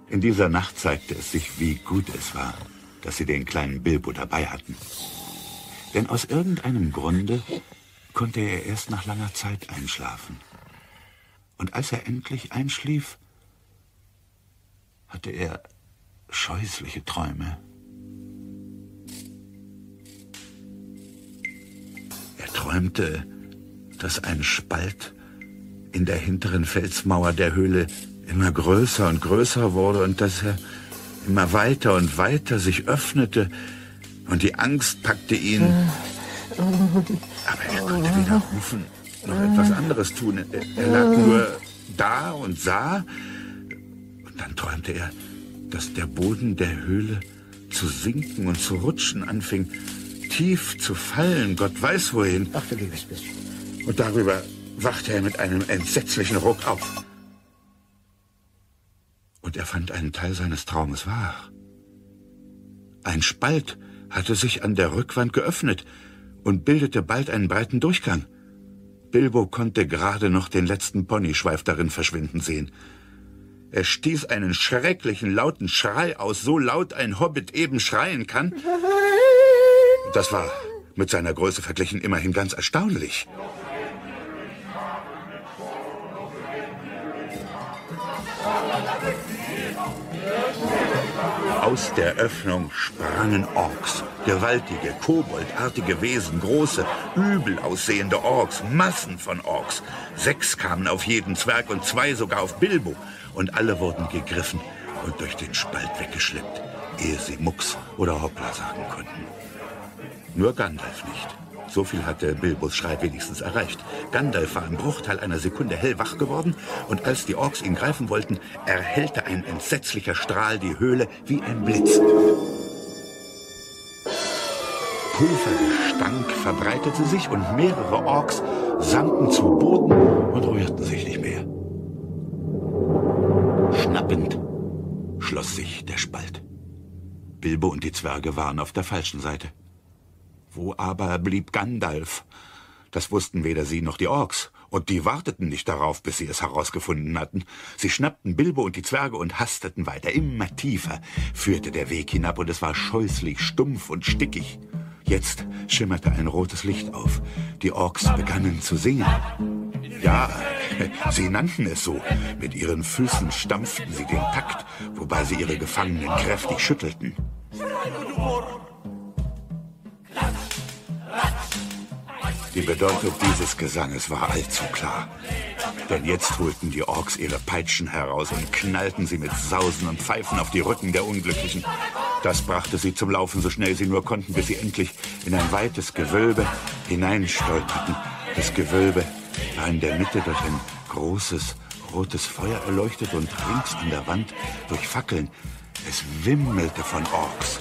In dieser Nacht zeigte es sich, wie gut es war, dass sie den kleinen Bilbo dabei hatten. Denn aus irgendeinem Grunde konnte er erst nach langer Zeit einschlafen. Und als er endlich einschlief, hatte er scheußliche Träume. Er träumte, dass ein Spalt in der hinteren Felsmauer der Höhle immer größer und größer wurde und dass er immer weiter und weiter sich öffnete und die Angst packte ihn. Aber er konnte weder rufen noch etwas anderes tun. Er lag nur da und sah. Und dann träumte er, dass der Boden der Höhle zu sinken und zu rutschen anfing, tief zu fallen, Gott weiß wohin. Ach, du liebes bisschen. Und darüber wachte er mit einem entsetzlichen Ruck auf. Und er fand einen Teil seines Traumes wahr. Ein Spalt hatte sich an der Rückwand geöffnet und bildete bald einen breiten Durchgang. Bilbo konnte gerade noch den letzten Ponyschweif darin verschwinden sehen. Er stieß einen schrecklichen, lauten Schrei aus, so laut ein Hobbit eben schreien kann. Das war mit seiner Größe verglichen immerhin ganz erstaunlich. Aus der Öffnung sprangen Orks, gewaltige, koboldartige Wesen, große, übel aussehende Orks, Massen von Orks. 6 kamen auf jeden Zwerg und 2 sogar auf Bilbo. Und alle wurden gegriffen und durch den Spalt weggeschleppt, ehe sie Mucks oder Hoppla sagen konnten. Nur Gandalf nicht. So viel hatte Bilbos Schrei wenigstens erreicht. Gandalf war im Bruchteil einer Sekunde hellwach geworden und als die Orks ihn greifen wollten, erhellte ein entsetzlicher Strahl die Höhle wie ein Blitz. Pulvergestank verbreitete sich und mehrere Orks sanken zu Boden und rührten sich nicht mehr. Schnappend schloss sich der Spalt. Bilbo und die Zwerge waren auf der falschen Seite. Wo aber blieb Gandalf? Das wussten weder sie noch die Orks. Und die warteten nicht darauf, bis sie es herausgefunden hatten. Sie schnappten Bilbo und die Zwerge und hasteten weiter. Immer tiefer führte der Weg hinab und es war scheußlich, stumpf und stickig. Jetzt schimmerte ein rotes Licht auf. Die Orks begannen zu singen. Ja, sie nannten es so. Mit ihren Füßen stampften sie den Takt, wobei sie ihre Gefangenen kräftig schüttelten. Die Bedeutung dieses Gesanges war allzu klar. Denn jetzt holten die Orks ihre Peitschen heraus und knallten sie mit Sausen und Pfeifen auf die Rücken der Unglücklichen. Das brachte sie zum Laufen, so schnell sie nur konnten, bis sie endlich in ein weites Gewölbe hineinstolperten. Das Gewölbe war in der Mitte durch ein großes, rotes Feuer erleuchtet und rings an der Wand durch Fackeln. Es wimmelte von Orks.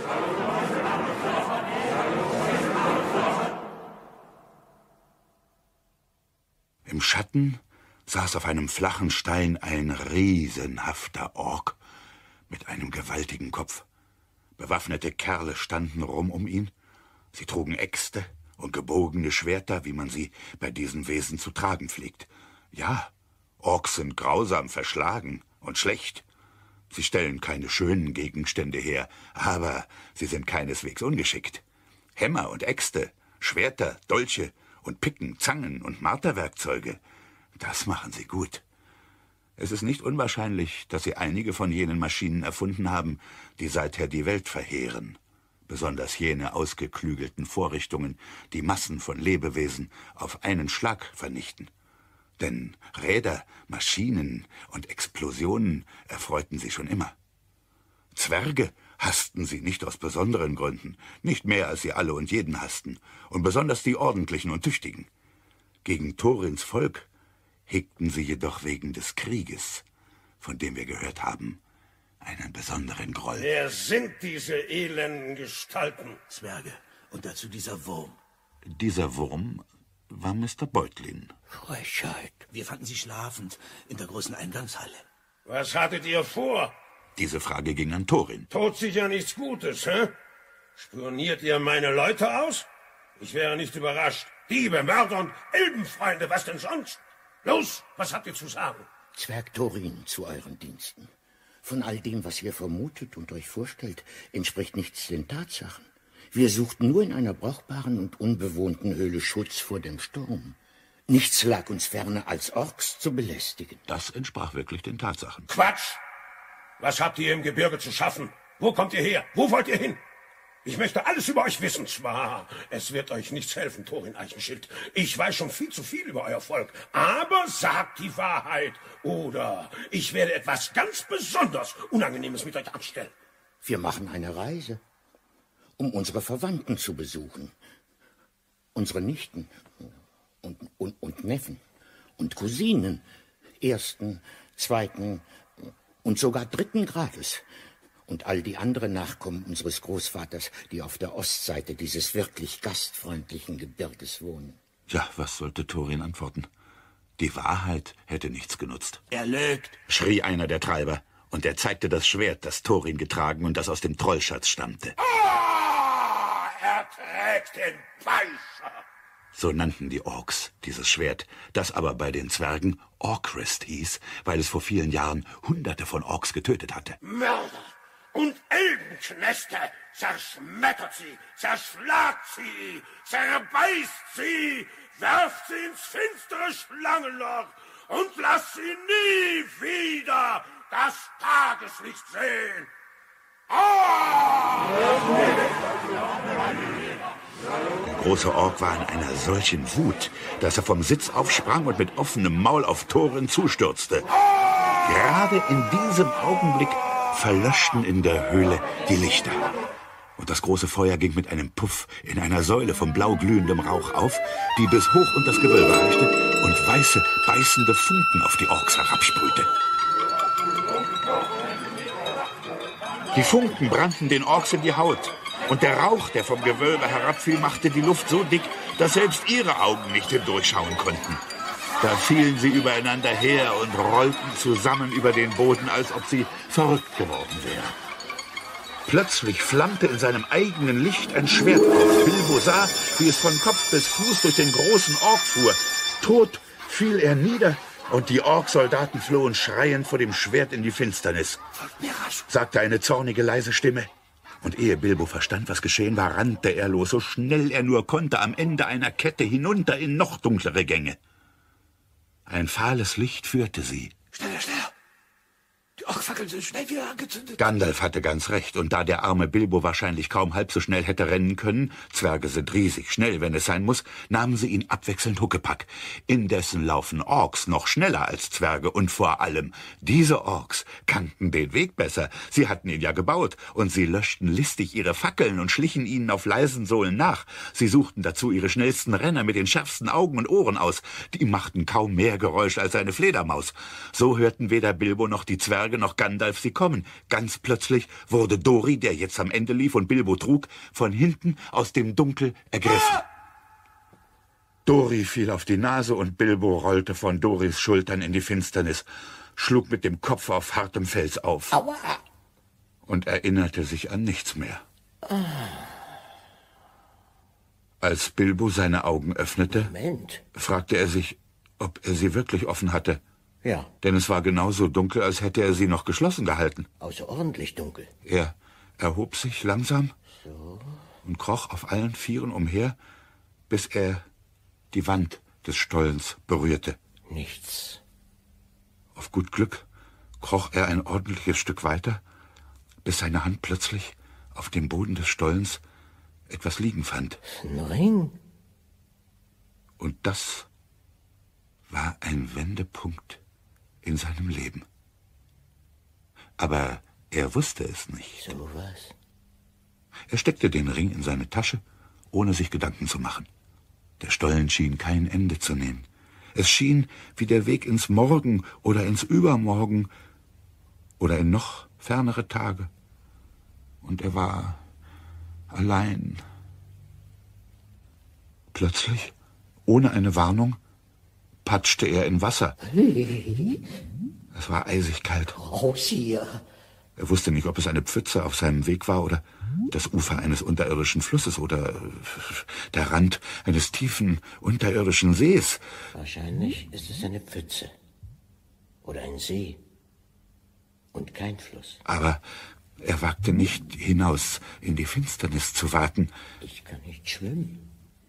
Im Schatten saß auf einem flachen Stein ein riesenhafter Ork mit einem gewaltigen Kopf. Bewaffnete Kerle standen rum um ihn. Sie trugen Äxte und gebogene Schwerter, wie man sie bei diesen Wesen zu tragen pflegt. Ja, Orks sind grausam, verschlagen und schlecht. Sie stellen keine schönen Gegenstände her, aber sie sind keineswegs ungeschickt. Hämmer und Äxte, Schwerter, Dolche und Picken, Zangen und Marterwerkzeuge, das machen sie gut. Es ist nicht unwahrscheinlich, dass sie einige von jenen Maschinen erfunden haben, die seither die Welt verheeren. Besonders jene ausgeklügelten Vorrichtungen, die Massen von Lebewesen auf einen Schlag vernichten. Denn Räder, Maschinen und Explosionen erfreuten sie schon immer. Zwerge hassten sie nicht aus besonderen Gründen, nicht mehr als sie alle und jeden hassten, und besonders die Ordentlichen und Tüchtigen. Gegen Thorins Volk hegten sie jedoch wegen des Krieges, von dem wir gehört haben, einen besonderen Groll. Wer sind diese elenden Gestalten? Zwerge, und dazu dieser Wurm. Dieser Wurm war Mr. Beutlin. Frechheit. Wir fanden sie schlafend in der großen Eingangshalle. Was hattet ihr vor? Diese Frage ging an Thorin. Tut sicher nichts Gutes, hä? Spioniert ihr meine Leute aus? Ich wäre nicht überrascht. Diebe, Mörder und Elbenfreunde, was denn sonst? Los, was habt ihr zu sagen? Zwerg Thorin zu euren Diensten. Von all dem, was ihr vermutet und euch vorstellt, entspricht nichts den Tatsachen. Wir suchten nur in einer brauchbaren und unbewohnten Höhle Schutz vor dem Sturm. Nichts lag uns ferner, als Orks zu belästigen. Das entsprach wirklich den Tatsachen. Quatsch! Was habt ihr im Gebirge zu schaffen? Wo kommt ihr her? Wo wollt ihr hin? Ich möchte alles über euch wissen. Zwar, es wird euch nichts helfen, Thorin Eichenschild. Ich weiß schon viel zu viel über euer Volk. Aber sagt die Wahrheit. Oder ich werde etwas ganz besonders Unangenehmes mit euch anstellen. Wir machen eine Reise, um unsere Verwandten zu besuchen. Unsere Nichten und Neffen und Cousinen. 1., 2. und sogar 3. Grades. Und all die anderen Nachkommen unseres Großvaters, die auf der Ostseite dieses wirklich gastfreundlichen Gebirges wohnen. Ja, was sollte Thorin antworten? Die Wahrheit hätte nichts genutzt. Er lügt, Schrie einer der Treiber, und er zeigte das Schwert, das Thorin getragen und das aus dem Trollschatz stammte. Er trägt den Peitscher. So nannten die Orks dieses Schwert, das aber bei den Zwergen Orcrist hieß, weil es vor vielen Jahren Hunderte von Orks getötet hatte. Mörder und Elbenknechte, zerschmettert sie, zerschlagt sie, zerbeißt sie, werft sie ins finstere Schlangenloch und lasst sie nie wieder das Tageslicht sehen. Der große Ork war in einer solchen Wut, dass er vom Sitz aufsprang und mit offenem Maul auf Thorin zustürzte. Gerade in diesem Augenblick verlöschten in der Höhle die Lichter. Und das große Feuer ging mit einem Puff in einer Säule von blau glühendem Rauch auf, die bis hoch unter das Gewölbe reichte und weiße, beißende Funken auf die Orks herabsprühte. Die Funken brannten den Orks in die Haut. Und der Rauch, der vom Gewölbe herabfiel, machte die Luft so dick, dass selbst ihre Augen nicht hindurchschauen konnten. Da fielen sie übereinander her und rollten zusammen über den Boden, als ob sie verrückt geworden wären. Plötzlich flammte in seinem eigenen Licht ein Schwert auf. Bilbo sah, wie es von Kopf bis Fuß durch den großen Ork fuhr. Tot fiel er nieder, und die Orksoldaten flohen schreiend vor dem Schwert in die Finsternis, sagte eine zornige, leise Stimme. Und ehe Bilbo verstand, was geschehen war, rannte er los, so schnell er nur konnte, am Ende einer Kette hinunter in noch dunklere Gänge. Ein fahles Licht führte sie. Schneller, schneller! Die Orkfackeln sind schnell wieder angezündet. Gandalf hatte ganz recht, und da der arme Bilbo wahrscheinlich kaum halb so schnell hätte rennen können, Zwerge sind riesig schnell, wenn es sein muss, nahmen sie ihn abwechselnd Huckepack. Indessen laufen Orks noch schneller als Zwerge, und vor allem, diese Orks kannten den Weg besser. Sie hatten ihn ja gebaut, und sie löschten listig ihre Fackeln und schlichen ihnen auf leisen Sohlen nach. Sie suchten dazu ihre schnellsten Renner mit den schärfsten Augen und Ohren aus. Die machten kaum mehr Geräusch als eine Fledermaus. So hörten weder Bilbo noch die Zwerge noch Gandalf sie kommen. Ganz plötzlich wurde Dori, der jetzt am Ende lief und Bilbo trug, von hinten aus dem Dunkel ergriffen. Dori fiel auf die Nase und Bilbo rollte von Doris Schultern in die Finsternis, schlug mit dem Kopf auf hartem Fels auf und erinnerte sich an nichts mehr. Als Bilbo seine Augen öffnete, fragte er sich, ob er sie wirklich offen hatte. Ja. Denn es war genauso dunkel, als hätte er sie noch geschlossen gehalten. Außerordentlich dunkel. Er erhob sich langsam So. und kroch auf allen Vieren umher, bis er die Wand des Stollens berührte. Nichts. Auf gut Glück kroch er ein ordentliches Stück weiter, bis seine Hand plötzlich auf dem Boden des Stollens etwas liegen fand. Ein Ring. Und das war ein Wendepunkt in seinem Leben. Aber er wusste es nicht. So was. Er steckte den Ring in seine Tasche, ohne sich Gedanken zu machen. Der Stollen schien kein Ende zu nehmen. Es schien wie der Weg ins Morgen oder ins Übermorgen oder in noch fernere Tage. Und er war allein. Plötzlich, ohne eine Warnung, patschte er in Wasser. Es war eisig kalt. Raus hier. Er wusste nicht, ob es eine Pfütze auf seinem Weg war oder das Ufer eines unterirdischen Flusses oder der Rand eines tiefen unterirdischen Sees. Wahrscheinlich ist es eine Pfütze. Oder ein See. und kein Fluss. Aber er wagte nicht, hinaus in die Finsternis zu waten. Ich kann nicht schwimmen.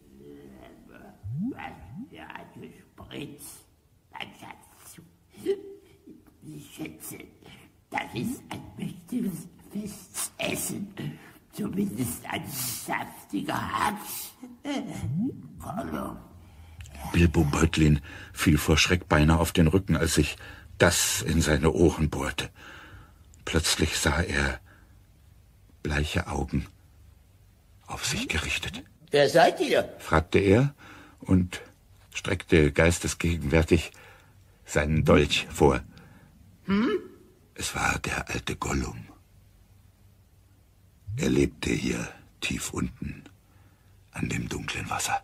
Was für ein Gespritz, mein Schatz. Ich schätze, das ist ein mächtiges Festessen. Zumindest ein saftiger Haps. Gollum. Bilbo Beutlin fiel vor Schreck beinahe auf den Rücken, als sich das in seine Ohren bohrte. Plötzlich sah er bleiche Augen auf sich gerichtet. Wer seid ihr? Fragte er und streckte geistesgegenwärtig seinen Dolch vor. Es war der alte Gollum. Er lebte hier tief unten an dem dunklen Wasser.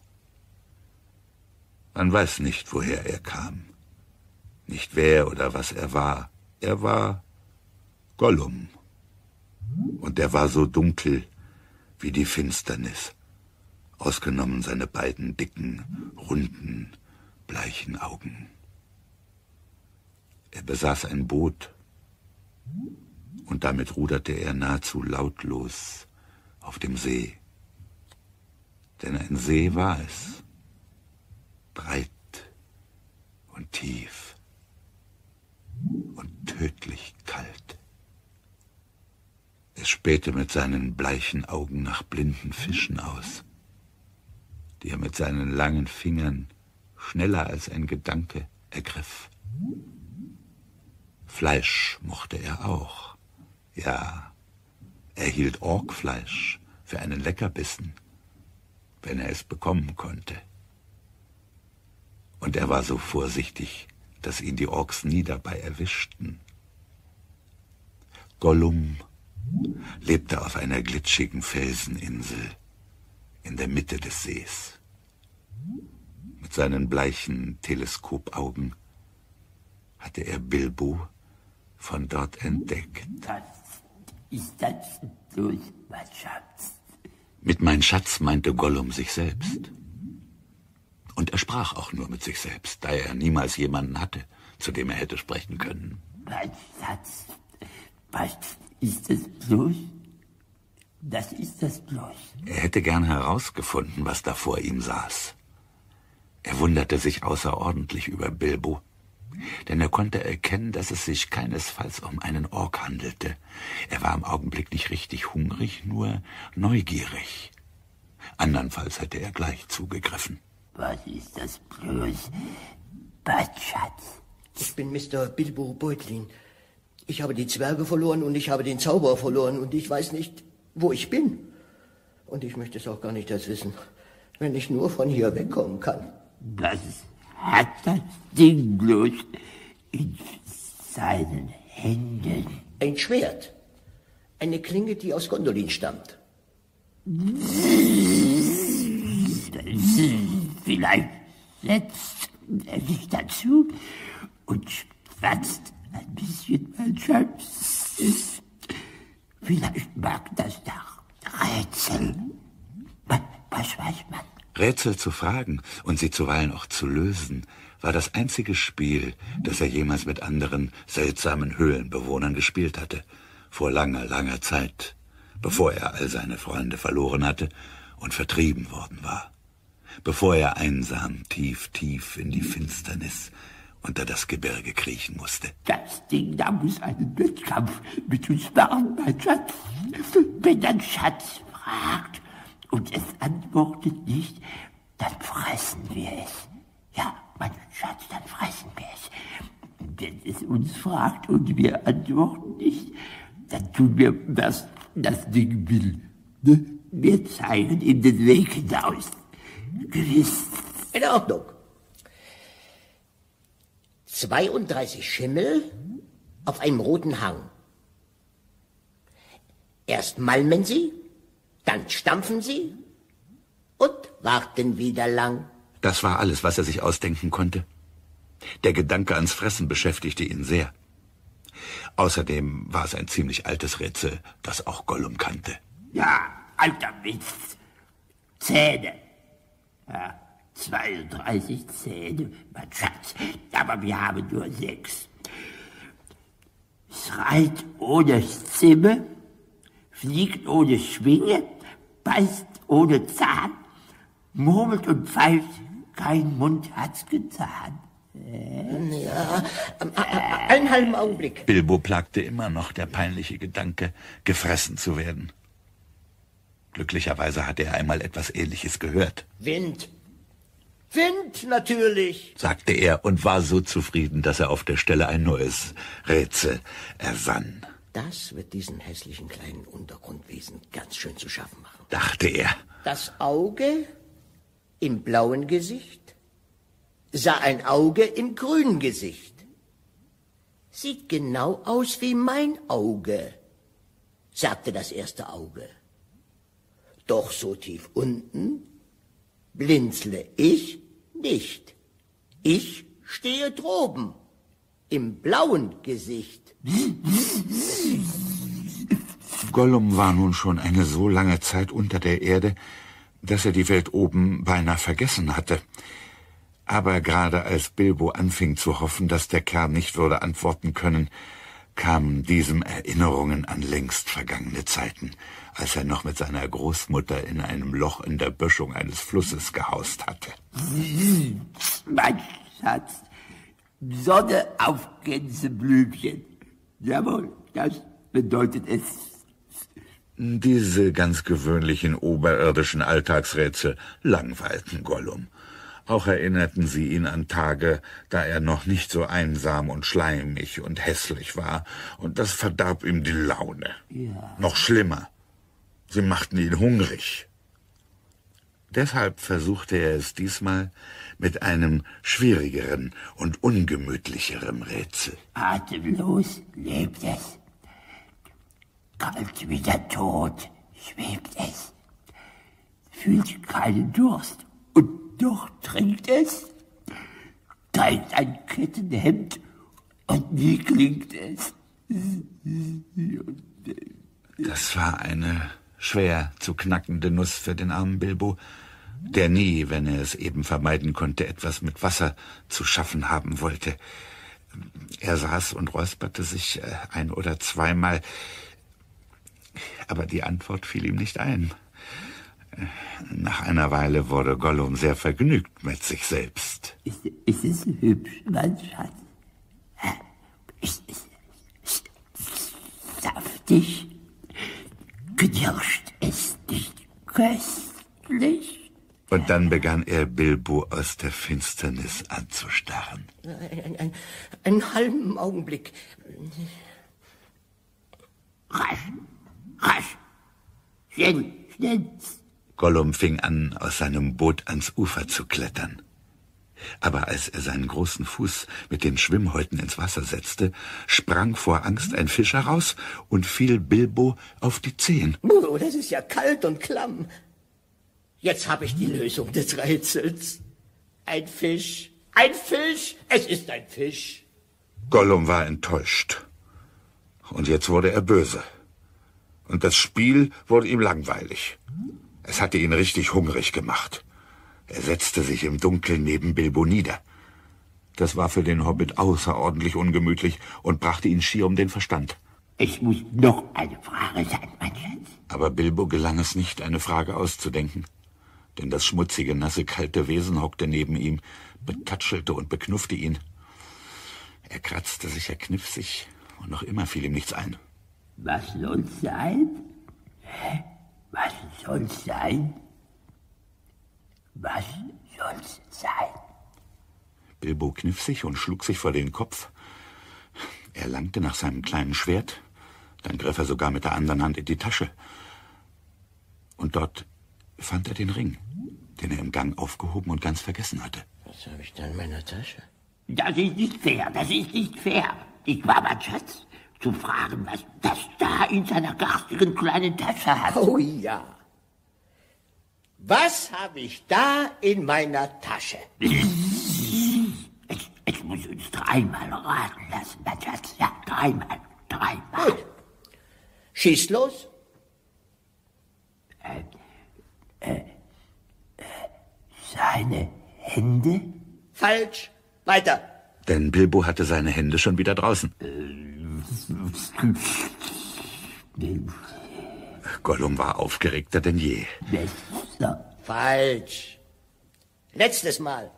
Man weiß nicht, woher er kam, nicht wer oder was er war. Er war Gollum. Und er war so dunkel wie die Finsternis, ausgenommen seine beiden dicken, runden, bleichen Augen. Er besaß ein Boot, und damit ruderte er nahezu lautlos auf dem See. Denn ein See war es, breit und tief und tödlich kalt. Es spähte mit seinen bleichen Augen nach blinden Fischen aus, die er mit seinen langen Fingern schneller als ein Gedanke ergriff. Fleisch mochte er auch. Ja, er hielt Orkfleisch für einen Leckerbissen, wenn er es bekommen konnte. Und er war so vorsichtig, dass ihn die Orks nie dabei erwischten. Gollum lebte auf einer glitschigen Felseninsel in der Mitte des Sees. Mit seinen bleichen Teleskopaugen hatte er Bilbo von dort entdeckt. Was ist das bloß, mein Schatz? Mit mein Schatz meinte Gollum sich selbst. Und er sprach auch nur mit sich selbst, da er niemals jemanden hatte, zu dem er hätte sprechen können. Mein Schatz, was ist das bloß? Das ist das bloß. Er hätte gern herausgefunden, was da vor ihm saß. Er wunderte sich außerordentlich über Bilbo, denn er konnte erkennen, dass es sich keinesfalls um einen Ork handelte. Er war im Augenblick nicht richtig hungrig, nur neugierig. Andernfalls hätte er gleich zugegriffen. Was ist das bloß, mein Schatz? Ich bin Mr. Bilbo Beutlin. Ich habe die Zwerge verloren und ich habe den Zauberer verloren und ich weiß nicht, wo ich bin. Und ich möchte es auch gar nicht erst wissen, wenn ich nur von hier wegkommen kann. Was hat das Ding bloß in seinen Händen? Ein Schwert. Eine Klinge, die aus Gondolin stammt. Vielleicht setzt er sich dazu und schwatzt ein bisschen, mein Schatz. Vielleicht mag das nach Rätsel. Was weiß man? Rätsel zu fragen und sie zuweilen auch zu lösen, war das einzige Spiel, das er jemals mit anderen seltsamen Höhlenbewohnern gespielt hatte, vor langer, langer Zeit, bevor er all seine Freunde verloren hatte und vertrieben worden war, bevor er einsam tief, tief in die Finsternis unter das Gebirge kriechen musste. Das Ding da muss einen Wettkampf mit uns machen, mein Schatz. Wenn dein Schatz fragt und es antwortet nicht, dann fressen wir es. Ja, mein Schatz, dann fressen wir es. Wenn es uns fragt und wir antworten nicht, dann tun wir, was das Ding will. Ne? Wir zeigen ihm den Weg hinaus. Gewiss. In Ordnung. 32 Schimmel auf einem roten Hang. Erst malmen sie, dann stampfen sie und warten wieder lang. Das war alles, was er sich ausdenken konnte. Der Gedanke ans Fressen beschäftigte ihn sehr. Außerdem war es ein ziemlich altes Rätsel, das auch Gollum kannte. Ja, alter Witz. Zähne. Ja, 32 Zähne, mein Schatz. Aber wir haben nur 6. schreit ohne Stimme, fliegt ohne Schwinge, beißt ohne Zahn, murmelt und pfeift, kein Mund hat's getan. Ja, einen halben Augenblick. Bilbo plagte immer noch der peinliche Gedanke, gefressen zu werden. Glücklicherweise hatte er einmal etwas Ähnliches gehört. Wind. Wind, natürlich, sagte er und war so zufrieden, dass er auf der Stelle ein neues Rätsel ersann. Das wird diesen hässlichen kleinen Untergrundwesen ganz schön zu schaffen machen, dachte er. Das Auge im blauen Gesicht sah ein Auge im grünen Gesicht. Sieht genau aus wie mein Auge, sagte das erste Auge. Doch so tief unten blinzle ich nicht. Ich stehe droben im blauen Gesicht. Gollum war nun schon eine so lange Zeit unter der Erde, dass er die Welt oben beinahe vergessen hatte. Aber gerade als Bilbo anfing zu hoffen, dass der Kerl nicht würde antworten können, kamen diesem Erinnerungen an längst vergangene Zeiten, als er noch mit seiner Großmutter in einem Loch in der Böschung eines Flusses gehaust hatte. Mein Schatz, Sonne auf Gänseblümchen. Jawohl, das bedeutet es. Diese ganz gewöhnlichen oberirdischen Alltagsrätsel langweilten Gollum. Auch erinnerten sie ihn an Tage, da er noch nicht so einsam und schleimig und hässlich war, und das verdarb ihm die Laune. Ja. Noch schlimmer, sie machten ihn hungrig. Deshalb versuchte er es diesmal mit einem schwierigeren und ungemütlicheren Rätsel. Atemlos lebt es, kalt wie der Tod schwebt es, fühlt keinen Durst und doch trinkt es, trägt ein Kettenhemd und nie klingt es. Das war eine schwer zu knackende Nuss für den armen Bilbo, der nie, wenn er es eben vermeiden konnte, etwas mit Wasser zu schaffen haben wollte. Er saß und räusperte sich ein- oder zweimal, aber die Antwort fiel ihm nicht ein. Nach einer Weile wurde Gollum sehr vergnügt mit sich selbst. Ist es hübsch, mein Schatz? Ist es saftig? Knirscht es nicht köstlich? Und dann begann er Bilbo aus der Finsternis anzustarren. Einen halben Augenblick. Rasch, rasch, schnell, schnell. Gollum fing an, aus seinem Boot ans Ufer zu klettern. Aber als er seinen großen Fuß mit den Schwimmhäuten ins Wasser setzte, sprang vor Angst ein Fisch heraus und fiel Bilbo auf die Zehen. Oh, das ist ja kalt und klamm. Jetzt habe ich die Lösung des Rätsels. Ein Fisch, es ist ein Fisch. Gollum war enttäuscht. Und jetzt wurde er böse. Und das Spiel wurde ihm langweilig. Es hatte ihn richtig hungrig gemacht. Er setzte sich im Dunkeln neben Bilbo nieder. Das war für den Hobbit außerordentlich ungemütlich und brachte ihn schier um den Verstand. Es muss noch eine Frage sein, mein Schatz. Aber Bilbo gelang es nicht, eine Frage auszudenken. Denn das schmutzige, nasse, kalte Wesen hockte neben ihm, betatschelte und beknuffte ihn. Er kratzte sich, er kniff sich, und noch immer fiel ihm nichts ein. Was soll's sein? Was soll's sein? Was soll's sein? Bilbo kniff sich und schlug sich vor den Kopf. Er langte nach seinem kleinen Schwert, dann griff er sogar mit der anderen Hand in die Tasche. Und dort fand er den Ring, den er im Gang aufgehoben und ganz vergessen hatte. Was habe ich da in meiner Tasche? Das ist nicht fair, das ist nicht fair. Ich war, mein Schatz, zu fragen, was das da in seiner garstigen kleinen Tasche hat. Oh ja. Was habe ich da in meiner Tasche? Ich muss uns dreimal raten lassen, mein Schatz. Ja, dreimal. Gut. Schieß los. Seine Hände? Falsch. Weiter. Denn Bilbo hatte seine Hände schon wieder draußen. Gollum war aufgeregter denn je. Falsch. Letztes Mal.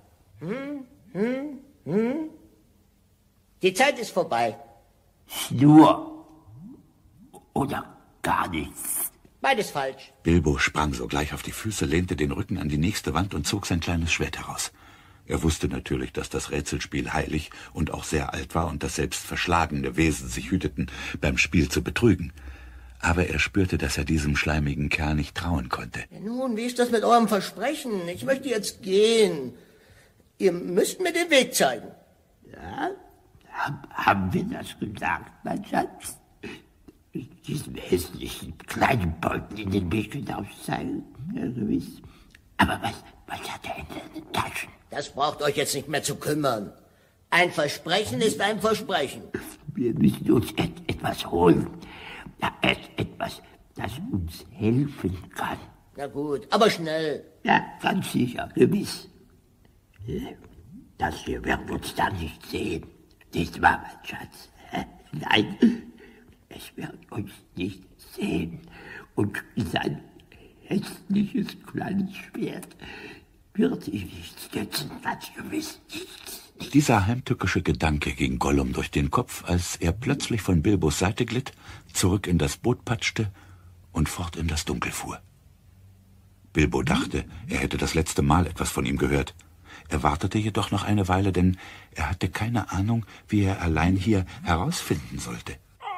Die Zeit ist vorbei. Schnur oder gar nichts. Beides falsch. Bilbo sprang sogleich auf die Füße, lehnte den Rücken an die nächste Wand und zog sein kleines Schwert heraus. Er wusste natürlich, dass das Rätselspiel heilig und auch sehr alt war und dass selbst verschlagene Wesen sich hüteten, beim Spiel zu betrügen. Aber er spürte, dass er diesem schleimigen Kerl nicht trauen konnte. Ja, nun, wie ist das mit eurem Versprechen? Ich möchte jetzt gehen. Ihr müsst mir den Weg zeigen. Ja, haben wir das gesagt, mein Schatz? Diesen hässlichen kleinen Beutel in den Weg hinauszeigen? Ja, gewiss. Aber was hat er in seinen Taschen? Das braucht euch jetzt nicht mehr zu kümmern. Ein Versprechen ist ein Versprechen. Wir müssen uns etwas holen. Ja, etwas, das uns helfen kann. Na gut, aber schnell. Ja, ganz sicher, gewiss. Das hier werden uns dann nicht sehen. Nicht wahr, mein Schatz? Nein, es wird uns nicht sehen. Und sein hässliches kleines Schwert wird sich nichts nützen, ganz gewiss nichts. Dieser heimtückische Gedanke ging Gollum durch den Kopf, als er plötzlich von Bilbos Seite glitt, zurück in das Boot patschte und fort in das Dunkel fuhr. Bilbo dachte, er hätte das letzte Mal etwas von ihm gehört. Er wartete jedoch noch eine Weile, denn er hatte keine Ahnung, wie er allein hier herausfinden sollte.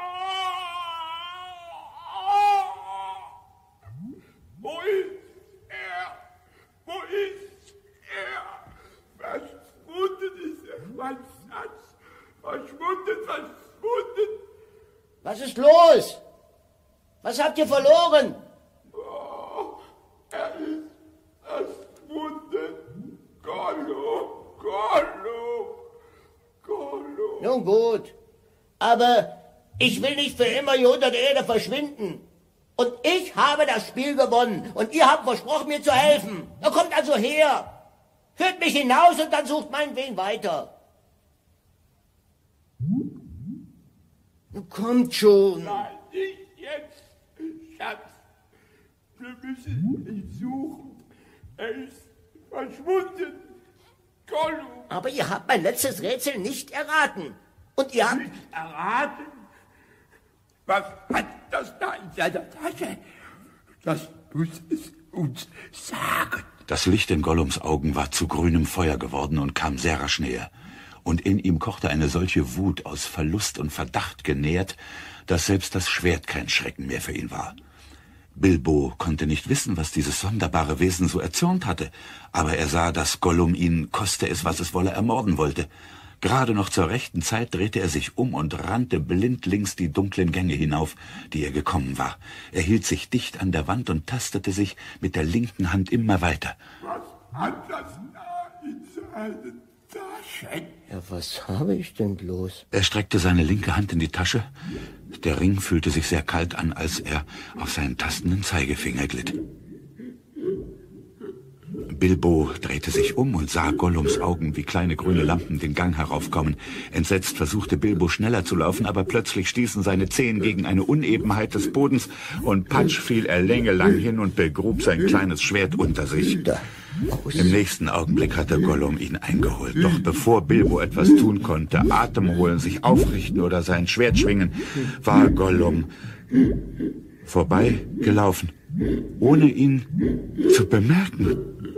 Wo ist er? Wo ist er? Verschwunden ist er, mein Schatz. Verschwunden. Was ist los? Was habt ihr verloren? Oh, er ist verschwunden. Gollum. Nun gut, aber ich will nicht für immer hier unter der Erde verschwinden. Und ich habe das Spiel gewonnen und ihr habt versprochen, mir zu helfen. Na, kommt also her. Führt mich hinaus und dann sucht meinetwegen weiter. Na, kommt schon. Nein, nicht jetzt, Schatz. Wir müssen ihn suchen. Er ist verschwunden. Gollum. Aber ihr habt mein letztes Rätsel nicht erraten. Und ihr habt... Nicht erraten? Was hat das da in seiner Tasche? Das muss es uns sagen. Das Licht in Gollums Augen war zu grünem Feuer geworden und kam sehr rasch näher. Und in ihm kochte eine solche Wut aus Verlust und Verdacht genährt, dass selbst das Schwert kein Schrecken mehr für ihn war. Bilbo konnte nicht wissen, was dieses sonderbare Wesen so erzürnt hatte, aber er sah, dass Gollum ihn, koste es, was es wolle, ermorden wollte. Gerade noch zur rechten Zeit drehte er sich um und rannte blindlings die dunklen Gänge hinauf, die er gekommen war. Er hielt sich dicht an der Wand und tastete sich mit der linken Hand immer weiter. Was hat das da in seinen Taschen? Ja, was habe ich denn bloß? Er streckte seine linke Hand in die Tasche. Der Ring fühlte sich sehr kalt an, als er auf seinen tastenden Zeigefinger glitt. Bilbo drehte sich um und sah Gollums Augen wie kleine grüne Lampen den Gang heraufkommen. Entsetzt versuchte Bilbo schneller zu laufen, aber plötzlich stießen seine Zehen gegen eine Unebenheit des Bodens und patsch fiel er längelang hin und begrub sein kleines Schwert unter sich. Im nächsten Augenblick hatte Gollum ihn eingeholt. Doch bevor Bilbo etwas tun konnte, Atem holen, sich aufrichten oder sein Schwert schwingen, war Gollum vorbeigelaufen, ohne ihn zu bemerken.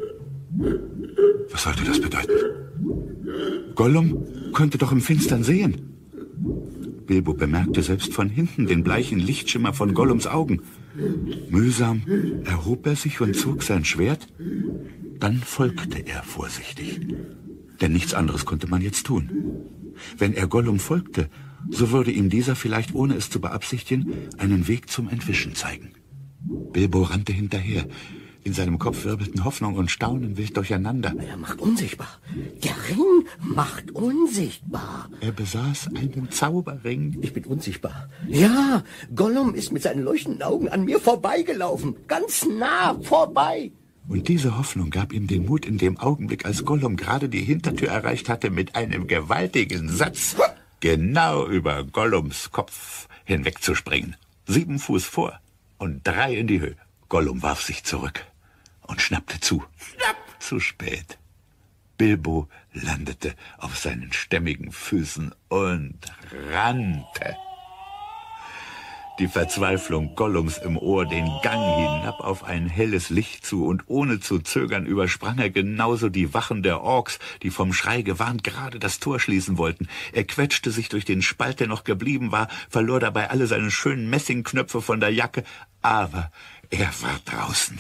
Was sollte das bedeuten? Gollum konnte doch im Finstern sehen. Bilbo bemerkte selbst von hinten den bleichen Lichtschimmer von Gollums Augen. Mühsam erhob er sich und zog sein Schwert. Dann folgte er vorsichtig, denn nichts anderes konnte man jetzt tun. Wenn er Gollum folgte, so würde ihm dieser vielleicht, ohne es zu beabsichtigen, einen Weg zum Entwischen zeigen. Bilbo rannte hinterher. In seinem Kopf wirbelten Hoffnung und Staunen wild durcheinander. Er macht unsichtbar. Der Ring macht unsichtbar. Er besaß einen Zauberring. Ich bin unsichtbar. Ja, Gollum ist mit seinen leuchtenden Augen an mir vorbeigelaufen. Ganz nah vorbei. Und diese Hoffnung gab ihm den Mut in dem Augenblick, als Gollum gerade die Hintertür erreicht hatte, mit einem gewaltigen Satz genau über Gollums Kopf hinwegzuspringen. 7 Fuß vor und 3 in die Höhe. Gollum warf sich zurück und schnappte zu. Schnapp! Zu spät. Bilbo landete auf seinen stämmigen Füßen und rannte. Die Verzweiflung Gollums im Ohr, den Gang hinab auf ein helles Licht zu, und ohne zu zögern übersprang er genauso die Wachen der Orks, die vom Schrei gewarnt gerade das Tor schließen wollten. Er quetschte sich durch den Spalt, der noch geblieben war, verlor dabei alle seine schönen Messingknöpfe von der Jacke, aber er war draußen.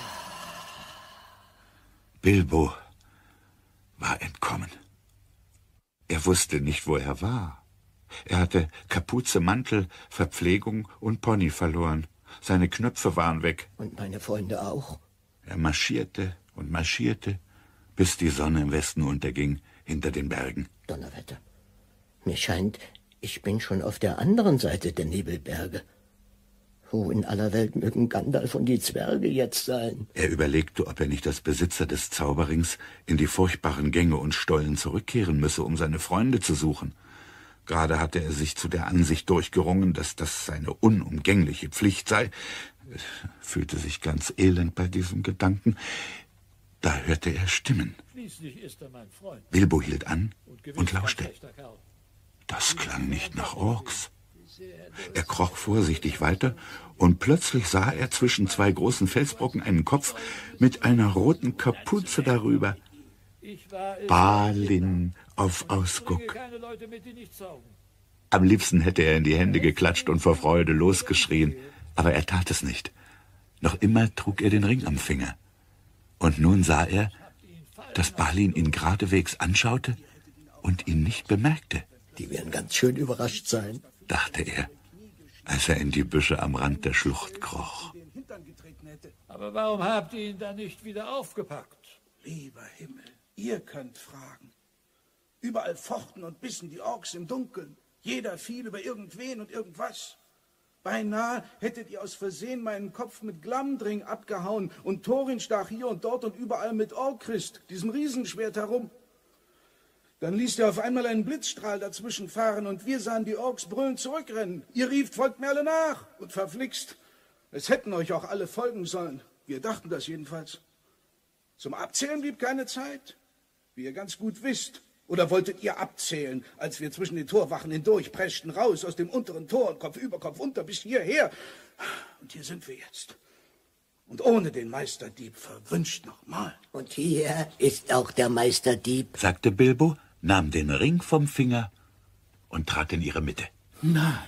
Bilbo war entkommen. Er wusste nicht, wo er war. Er hatte Kapuze, Mantel, Verpflegung und Pony verloren. Seine Knöpfe waren weg. Und meine Freunde auch. Er marschierte und marschierte, bis die Sonne im Westen unterging, hinter den Bergen. Donnerwetter. Mir scheint, ich bin schon auf der anderen Seite der Nebelberge. Wo in aller Welt mögen Gandalf und die Zwerge jetzt sein? Er überlegte, ob er nicht als Besitzer des Zauberrings in die furchtbaren Gänge und Stollen zurückkehren müsse, um seine Freunde zu suchen. Gerade hatte er sich zu der Ansicht durchgerungen, dass das seine unumgängliche Pflicht sei. Er fühlte sich ganz elend bei diesem Gedanken. Da hörte er Stimmen. Schließlich ist er mein Freund. Bilbo hielt an und lauschte. Das klang nicht nach Orks. Er kroch vorsichtig weiter, und plötzlich sah er zwischen 2 großen Felsbrocken einen Kopf mit einer roten Kapuze darüber. Balin auf Ausguck. Am liebsten hätte er in die Hände geklatscht und vor Freude losgeschrien, aber er tat es nicht. Noch immer trug er den Ring am Finger. Und nun sah er, dass Balin ihn geradewegs anschaute und ihn nicht bemerkte. Die werden ganz schön überrascht sein, dachte er, als er in die Büsche am Rand der Schlucht kroch. Aber warum habt ihr ihn dann nicht wieder aufgepackt? Lieber Himmel, ihr könnt fragen. Überall fochten und bissen die Orks im Dunkeln. Jeder fiel über irgendwen und irgendwas. Beinahe hättet ihr aus Versehen meinen Kopf mit Glamdring abgehauen, und Thorin stach hier und dort und überall mit Orcrist, diesem Riesenschwert, herum. Dann ließ er auf einmal einen Blitzstrahl dazwischen fahren, und wir sahen die Orks brüllend zurückrennen. Ihr rieft, folgt mir alle nach, und verflixt. Es hätten euch auch alle folgen sollen. Wir dachten das jedenfalls. Zum Abzählen blieb keine Zeit, wie ihr ganz gut wisst. Oder wolltet ihr abzählen, als wir zwischen den Torwachen hindurch preschten, raus aus dem unteren Tor und Kopf über, Kopf unter bis hierher? Und hier sind wir jetzt. Und ohne den Meisterdieb verwünscht nochmal. Und hier ist auch der Meisterdieb, sagte Bilbo, nahm den Ring vom Finger und trat in ihre Mitte. Nein.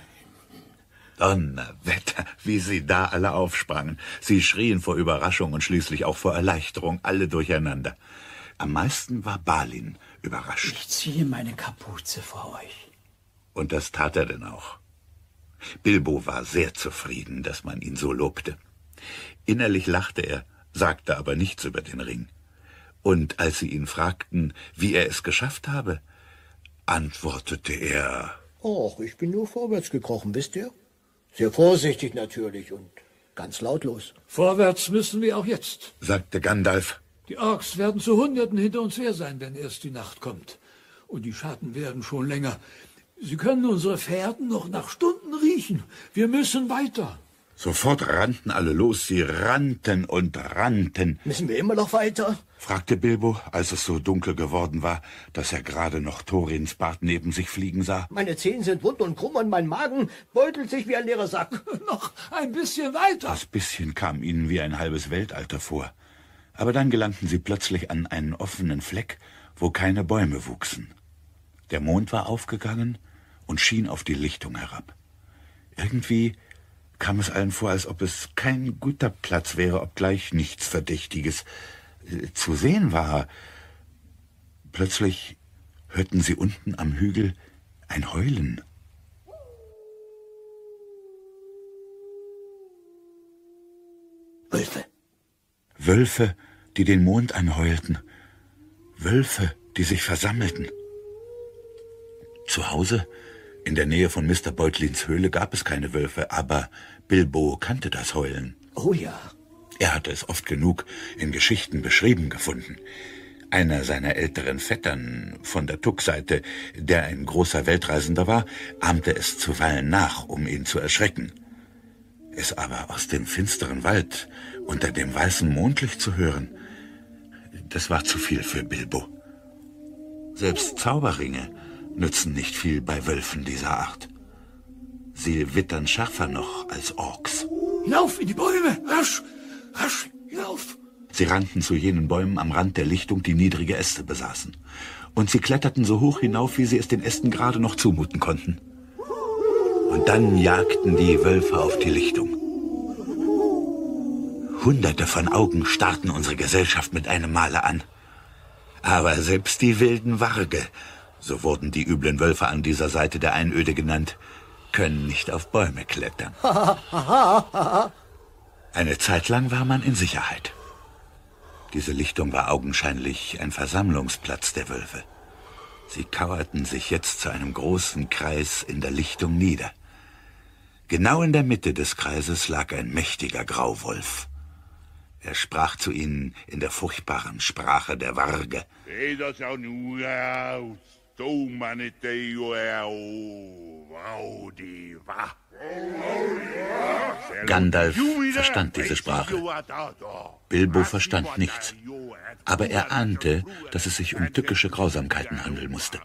Donnerwetter, wie sie da alle aufsprangen. Sie schrien vor Überraschung und schließlich auch vor Erleichterung, alle durcheinander. Am meisten war Balin überrascht. Ich ziehe meine Kapuze vor euch. Und das tat er denn auch. Bilbo war sehr zufrieden, dass man ihn so lobte. Innerlich lachte er, sagte aber nichts über den Ring. Und als sie ihn fragten, wie er es geschafft habe, antwortete er: »Och, ich bin nur vorwärts gekrochen, wisst ihr? Sehr vorsichtig natürlich und ganz lautlos.« Vorwärts müssen wir auch jetzt, sagte Gandalf. Die Orks werden zu Hunderten hinter uns her sein, wenn erst die Nacht kommt. Und die Schatten werden schon länger. Sie können unsere Fährten noch nach Stunden riechen. Wir müssen weiter. Sofort rannten alle los. Sie rannten und rannten. »Müssen wir immer noch weiter?« fragte Bilbo, als es so dunkel geworden war, dass er gerade noch Thorins Bart neben sich fliegen sah. »Meine Zehen sind wund und krumm und mein Magen beutelt sich wie ein leerer Sack.« Noch ein bisschen weiter. Das bisschen kam ihnen wie ein halbes Weltalter vor. Aber dann gelangten sie plötzlich an einen offenen Fleck, wo keine Bäume wuchsen. Der Mond war aufgegangen und schien auf die Lichtung herab. Irgendwie kam es allen vor, als ob es kein guter Platz wäre, obgleich nichts Verdächtiges zu sehen war. Plötzlich hörten sie unten am Hügel ein Heulen. Wölfe. Wölfe, die den Mond anheulten. Wölfe, die sich versammelten. Zu Hause, in der Nähe von Mr. Beutlins Höhle, gab es keine Wölfe, aber Bilbo kannte das Heulen. Oh ja. Er hatte es oft genug in Geschichten beschrieben gefunden. Einer seiner älteren Vettern von der Tuck-Seite, der ein großer Weltreisender war, ahmte es zuweilen nach, um ihn zu erschrecken. Es aber aus dem finsteren Wald unter dem weißen Mondlicht zu hören, das war zu viel für Bilbo. Selbst Zauberringe nützen nicht viel bei Wölfen dieser Art. Sie wittern schärfer noch als Orks. Hinauf in die Bäume! Rasch! Rasch! Hinauf! Sie rannten zu jenen Bäumen am Rand der Lichtung, die niedrige Äste besaßen. Und sie kletterten so hoch hinauf, wie sie es den Ästen gerade noch zumuten konnten. Und dann jagten die Wölfe auf die Lichtung. Hunderte von Augen starrten unsere Gesellschaft mit einem Male an. Aber selbst die wilden Warge, so wurden die üblen Wölfe an dieser Seite der Einöde genannt, können nicht auf Bäume klettern. Eine Zeit lang war man in Sicherheit. Diese Lichtung war augenscheinlich ein Versammlungsplatz der Wölfe. Sie kauerten sich jetzt zu einem großen Kreis in der Lichtung nieder. Genau in der Mitte des Kreises lag ein mächtiger Grauwolf. Er sprach zu ihnen in der furchtbaren Sprache der Warge. Gandalf verstand diese Sprache. Bilbo verstand nichts. Aber er ahnte, dass es sich um tückische Grausamkeiten handeln musste.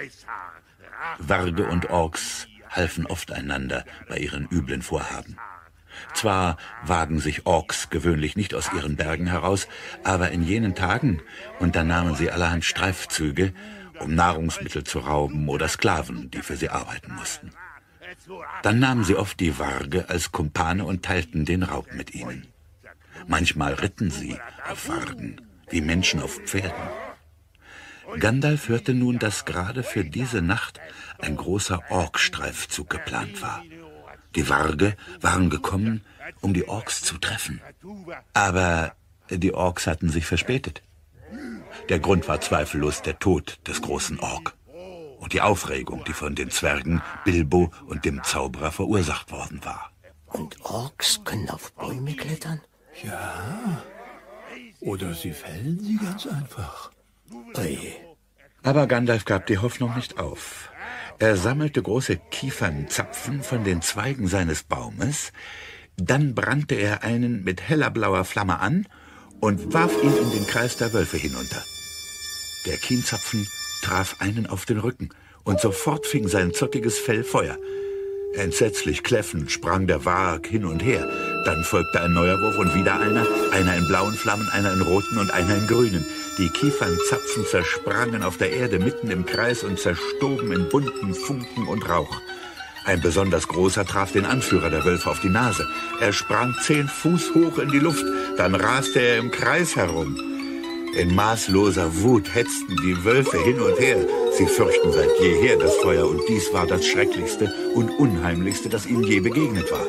Warge und Orks halfen oft einander bei ihren üblen Vorhaben. Zwar wagen sich Orks gewöhnlich nicht aus ihren Bergen heraus, aber in jenen Tagen unternahmen sie allerhand Streifzüge, um Nahrungsmittel zu rauben oder Sklaven, die für sie arbeiten mussten. Dann nahmen sie oft die Warge als Kumpane und teilten den Raub mit ihnen. Manchmal ritten sie auf Wargen, wie Menschen auf Pferden. Gandalf hörte nun, dass gerade für diese Nacht ein großer Orkstreifzug geplant war. Die Warge waren gekommen, um die Orks zu treffen. Aber die Orks hatten sich verspätet. Der Grund war zweifellos der Tod des großen Ork und die Aufregung, die von den Zwergen, Bilbo und dem Zauberer verursacht worden war. Und Orks können auf Bäume klettern? Ja. Oder sie fällen sie ganz einfach. Oje. Aber Gandalf gab die Hoffnung nicht auf. Er sammelte große Kiefernzapfen von den Zweigen seines Baumes, dann brannte er einen mit heller blauer Flamme an und warf ihn in den Kreis der Wölfe hinunter. Der Kienzapfen traf einen auf den Rücken und sofort fing sein zottiges Fell Feuer. Entsetzlich kläffend sprang der Warg hin und her. Dann folgte ein neuer Wurf und wieder einer in blauen Flammen, einer in roten und einer in grünen. Die Kiefernzapfen zersprangen auf der Erde mitten im Kreis und zerstoben in bunten Funken und Rauch. Ein besonders großer traf den Anführer der Wölfe auf die Nase. Er sprang 10 Fuß hoch in die Luft, dann raste er im Kreis herum. In maßloser Wut hetzten die Wölfe hin und her. Sie fürchten seit jeher das Feuer und dies war das Schrecklichste und Unheimlichste, das ihnen je begegnet war.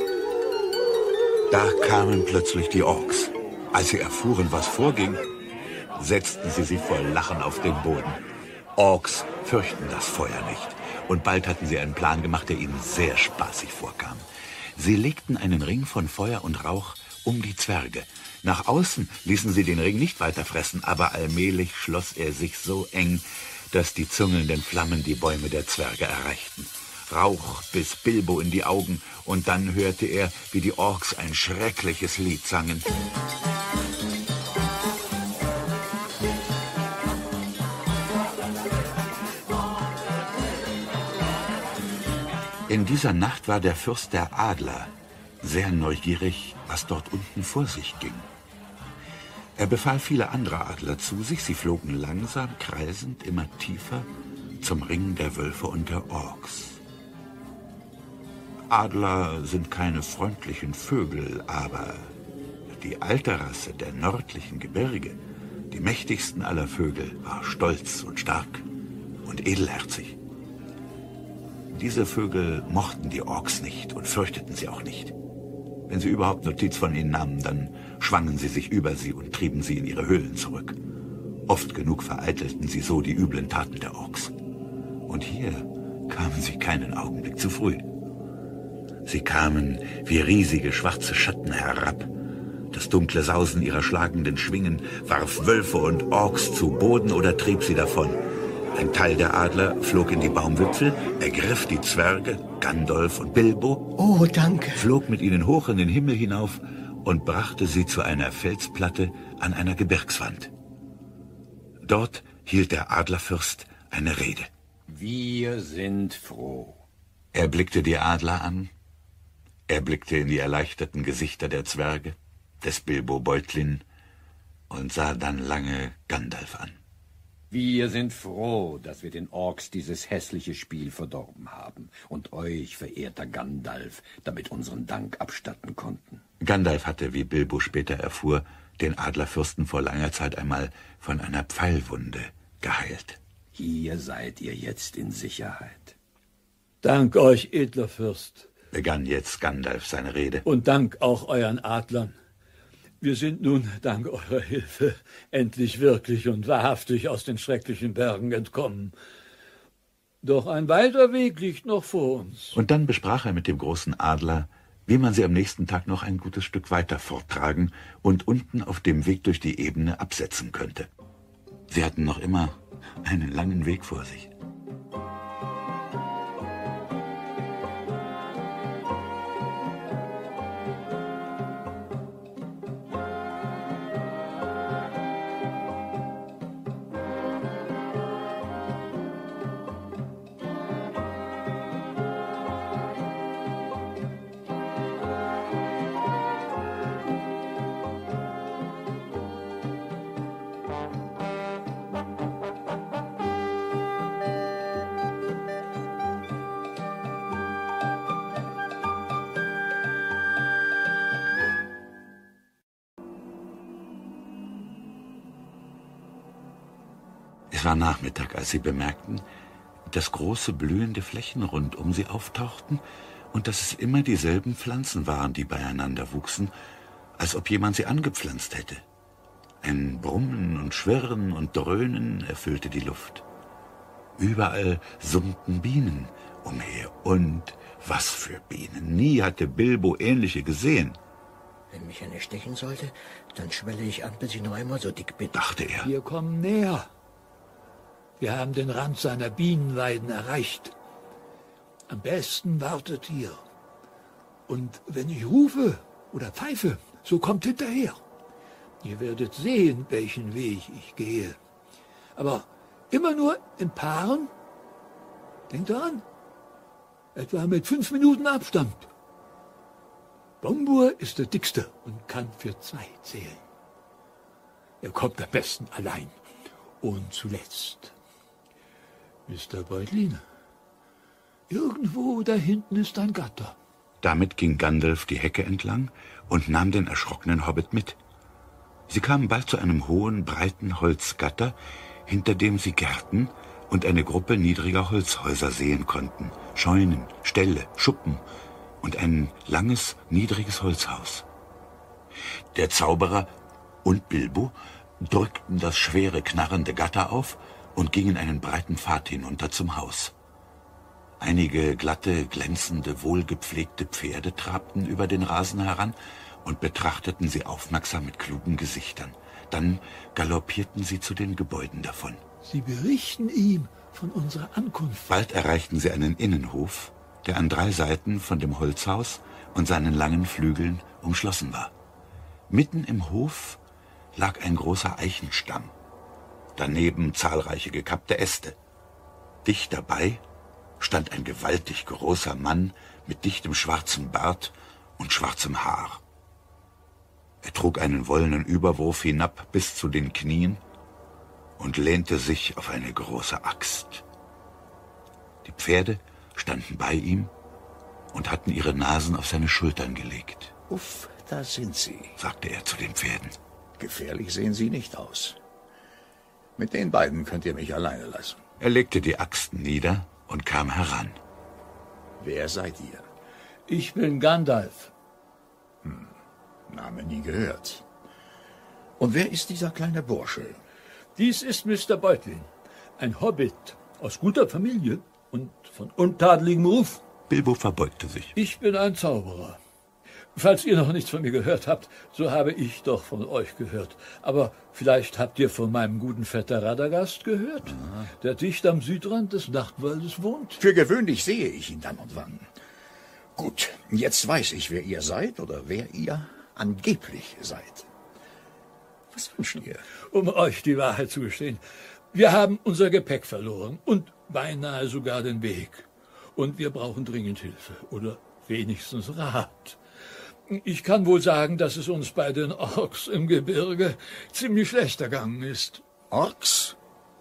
Da kamen plötzlich die Orks. Als sie erfuhren, was vorging, setzten sie sich vor Lachen auf den Boden. Orks fürchten das Feuer nicht. Und bald hatten sie einen Plan gemacht, der ihnen sehr spaßig vorkam. Sie legten einen Ring von Feuer und Rauch um die Zwerge. Nach außen ließen sie den Ring nicht weiter fressen, aber allmählich schloss er sich so eng, dass die züngelnden Flammen die Bäume der Zwerge erreichten. Rauch biss Bilbo in die Augen, und dann hörte er, wie die Orks ein schreckliches Lied sangen. In dieser Nacht war der Fürst der Adler sehr neugierig, was dort unten vor sich ging. Er befahl viele andere Adler zu sich. Sie flogen langsam, kreisend, immer tiefer zum Ring der Wölfe und der Orks. Adler sind keine freundlichen Vögel, aber die alte Rasse der nördlichen Gebirge, die mächtigsten aller Vögel, war stolz und stark und edelherzig. Diese Vögel mochten die Orks nicht und fürchteten sie auch nicht. Wenn sie überhaupt Notiz von ihnen nahmen, dann schwangen sie sich über sie und trieben sie in ihre Höhlen zurück. Oft genug vereitelten sie so die üblen Taten der Orks. Und hier kamen sie keinen Augenblick zu früh. Sie kamen wie riesige schwarze Schatten herab, Das dunkle Sausen ihrer schlagenden Schwingen warf Wölfe und Orks zu Boden oder trieb sie davon. Ein Teil der Adler flog in die Baumwipfel, ergriff die Zwerge, Gandalf und Bilbo. Oh, danke. Flog mit ihnen hoch in den Himmel hinauf und brachte sie zu einer Felsplatte an einer Gebirgswand. Dort hielt der Adlerfürst eine Rede. Wir sind froh. Er blickte die Adler an. Er blickte in die erleichterten Gesichter der Zwerge, des Bilbo Beutlin, und sah dann lange Gandalf an. Wir sind froh, dass wir den Orks dieses hässliche Spiel verdorben haben und euch, verehrter Gandalf, damit unseren Dank abstatten konnten. Gandalf hatte, wie Bilbo später erfuhr, den Adlerfürsten vor langer Zeit einmal von einer Pfeilwunde geheilt. Hier seid ihr jetzt in Sicherheit. Dank euch, edler Fürst. Begann jetzt Gandalf seine Rede. Und dank auch euren Adlern. Wir sind nun, dank eurer Hilfe, endlich wirklich und wahrhaftig aus den schrecklichen Bergen entkommen. Doch ein weiter Weg liegt noch vor uns. Und dann besprach er mit dem großen Adler, wie man sie am nächsten Tag noch ein gutes Stück weiter forttragen und unten auf dem Weg durch die Ebene absetzen könnte. Sie hatten noch immer einen langen Weg vor sich. Es war Nachmittag, als sie bemerkten, dass große blühende Flächen rund um sie auftauchten und dass es immer dieselben Pflanzen waren, die beieinander wuchsen, als ob jemand sie angepflanzt hätte. Ein Brummen und Schwirren und Dröhnen erfüllte die Luft. Überall summten Bienen umher. Und was für Bienen! Nie hatte Bilbo ähnliche gesehen. Wenn mich eine stechen sollte, dann schwelle ich an, bis ich noch einmal so dick bin, dachte er. Wir kommen näher. Wir haben den Rand seiner Bienenweiden erreicht. Am besten wartet hier. Und wenn ich rufe oder pfeife, so kommt hinterher. Ihr werdet sehen, welchen Weg ich gehe. Aber immer nur in Paaren. Denkt daran, etwa mit 5 Minuten Abstand. Bombur ist der Dickste und kann für 2 zählen. Er kommt am besten allein. Und zuletzt, Mr. Beutlin, irgendwo da hinten ist ein Gatter. Damit ging Gandalf die Hecke entlang und nahm den erschrockenen Hobbit mit. Sie kamen bald zu einem hohen, breiten Holzgatter, hinter dem sie Gärten und eine Gruppe niedriger Holzhäuser sehen konnten. Scheunen, Ställe, Schuppen und ein langes, niedriges Holzhaus. Der Zauberer und Bilbo drückten das schwere, knarrende Gatter auf und gingen einen breiten Pfad hinunter zum Haus. Einige glatte, glänzende, wohlgepflegte Pferde trabten über den Rasen heran und betrachteten sie aufmerksam mit klugen Gesichtern. Dann galoppierten sie zu den Gebäuden davon. Sie berichten ihm von unserer Ankunft. Bald erreichten sie einen Innenhof, der an 3 Seiten von dem Holzhaus und seinen langen Flügeln umschlossen war. Mitten im Hof lag ein großer Eichenstamm, daneben zahlreiche gekappte Äste. Dicht dabei stand ein gewaltig großer Mann mit dichtem schwarzem Bart und schwarzem Haar. Er trug einen wollenen Überwurf hinab bis zu den Knien und lehnte sich auf eine große Axt. Die Pferde standen bei ihm und hatten ihre Nasen auf seine Schultern gelegt. Uff, da sind sie, sagte er zu den Pferden. Gefährlich sehen sie nicht aus. Mit den beiden könnt ihr mich alleine lassen. Er legte die Axt nieder und kam heran. Wer seid ihr? Ich bin Gandalf. Name nie gehört. Und wer ist dieser kleine Bursche? Dies ist Mr. Beutlin, ein Hobbit aus guter Familie und von untadeligem Ruf. Bilbo verbeugte sich. Ich bin ein Zauberer. Falls ihr noch nichts von mir gehört habt, so habe ich doch von euch gehört. Aber vielleicht habt ihr von meinem guten Vetter Radagast gehört, der dicht am Südrand des Nachtwaldes wohnt. Für gewöhnlich sehe ich ihn dann und wann. Gut, jetzt weiß ich, wer ihr seid oder wer ihr angeblich seid. Was wünscht ihr? Um euch die Wahrheit zu gestehen, wir haben unser Gepäck verloren und beinahe sogar den Weg. Und wir brauchen dringend Hilfe oder wenigstens Rat. Ich kann wohl sagen, dass es uns bei den Orks im Gebirge ziemlich schlecht ergangen ist. Orks?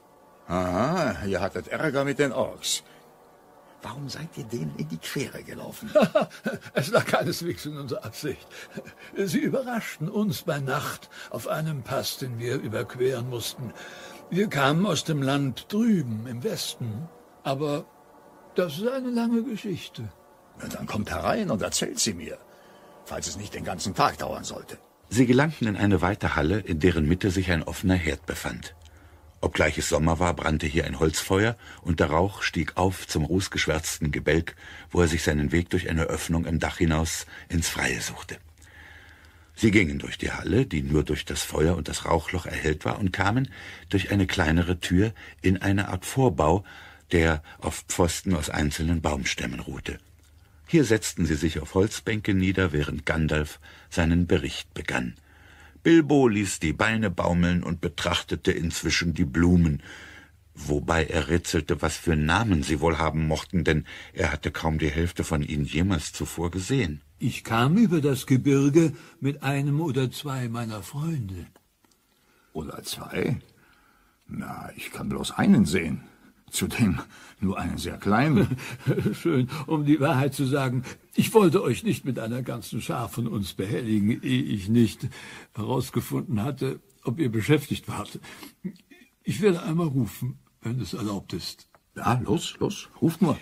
Aha, ihr hattet Ärger mit den Orks. Warum seid ihr denen in die Quere gelaufen? Es lag keineswegs in unserer Absicht. Sie überraschten uns bei Nacht auf einem Pass, den wir überqueren mussten. Wir kamen aus dem Land drüben im Westen, aber das ist eine lange Geschichte. Na, dann kommt herein und erzählt sie mir, falls es nicht den ganzen Tag dauern sollte. Sie gelangten in eine weite Halle, in deren Mitte sich ein offener Herd befand. Obgleich es Sommer war, brannte hier ein Holzfeuer, und der Rauch stieg auf zum rußgeschwärzten Gebälk, wo er sich seinen Weg durch eine Öffnung im Dach hinaus ins Freie suchte. Sie gingen durch die Halle, die nur durch das Feuer und das Rauchloch erhellt war, und kamen durch eine kleinere Tür in eine Art Vorbau, der auf Pfosten aus einzelnen Baumstämmen ruhte. Hier setzten sie sich auf Holzbänke nieder, während Gandalf seinen Bericht begann. Bilbo ließ die Beine baumeln und betrachtete inzwischen die Blumen, wobei er rätselte, was für Namen sie wohl haben mochten, denn er hatte kaum die Hälfte von ihnen jemals zuvor gesehen. Ich kam über das Gebirge mit einem oder zwei meiner Freunde. Oder zwei? Na, ich kann bloß einen sehen. Zudem nur einen sehr kleinen. Schön, um die Wahrheit zu sagen, ich wollte euch nicht mit einer ganzen Schar von uns behelligen, ehe ich nicht herausgefunden hatte, ob ihr beschäftigt wart. Ich werde einmal rufen, wenn es erlaubt ist. Ja, los, ruft nur.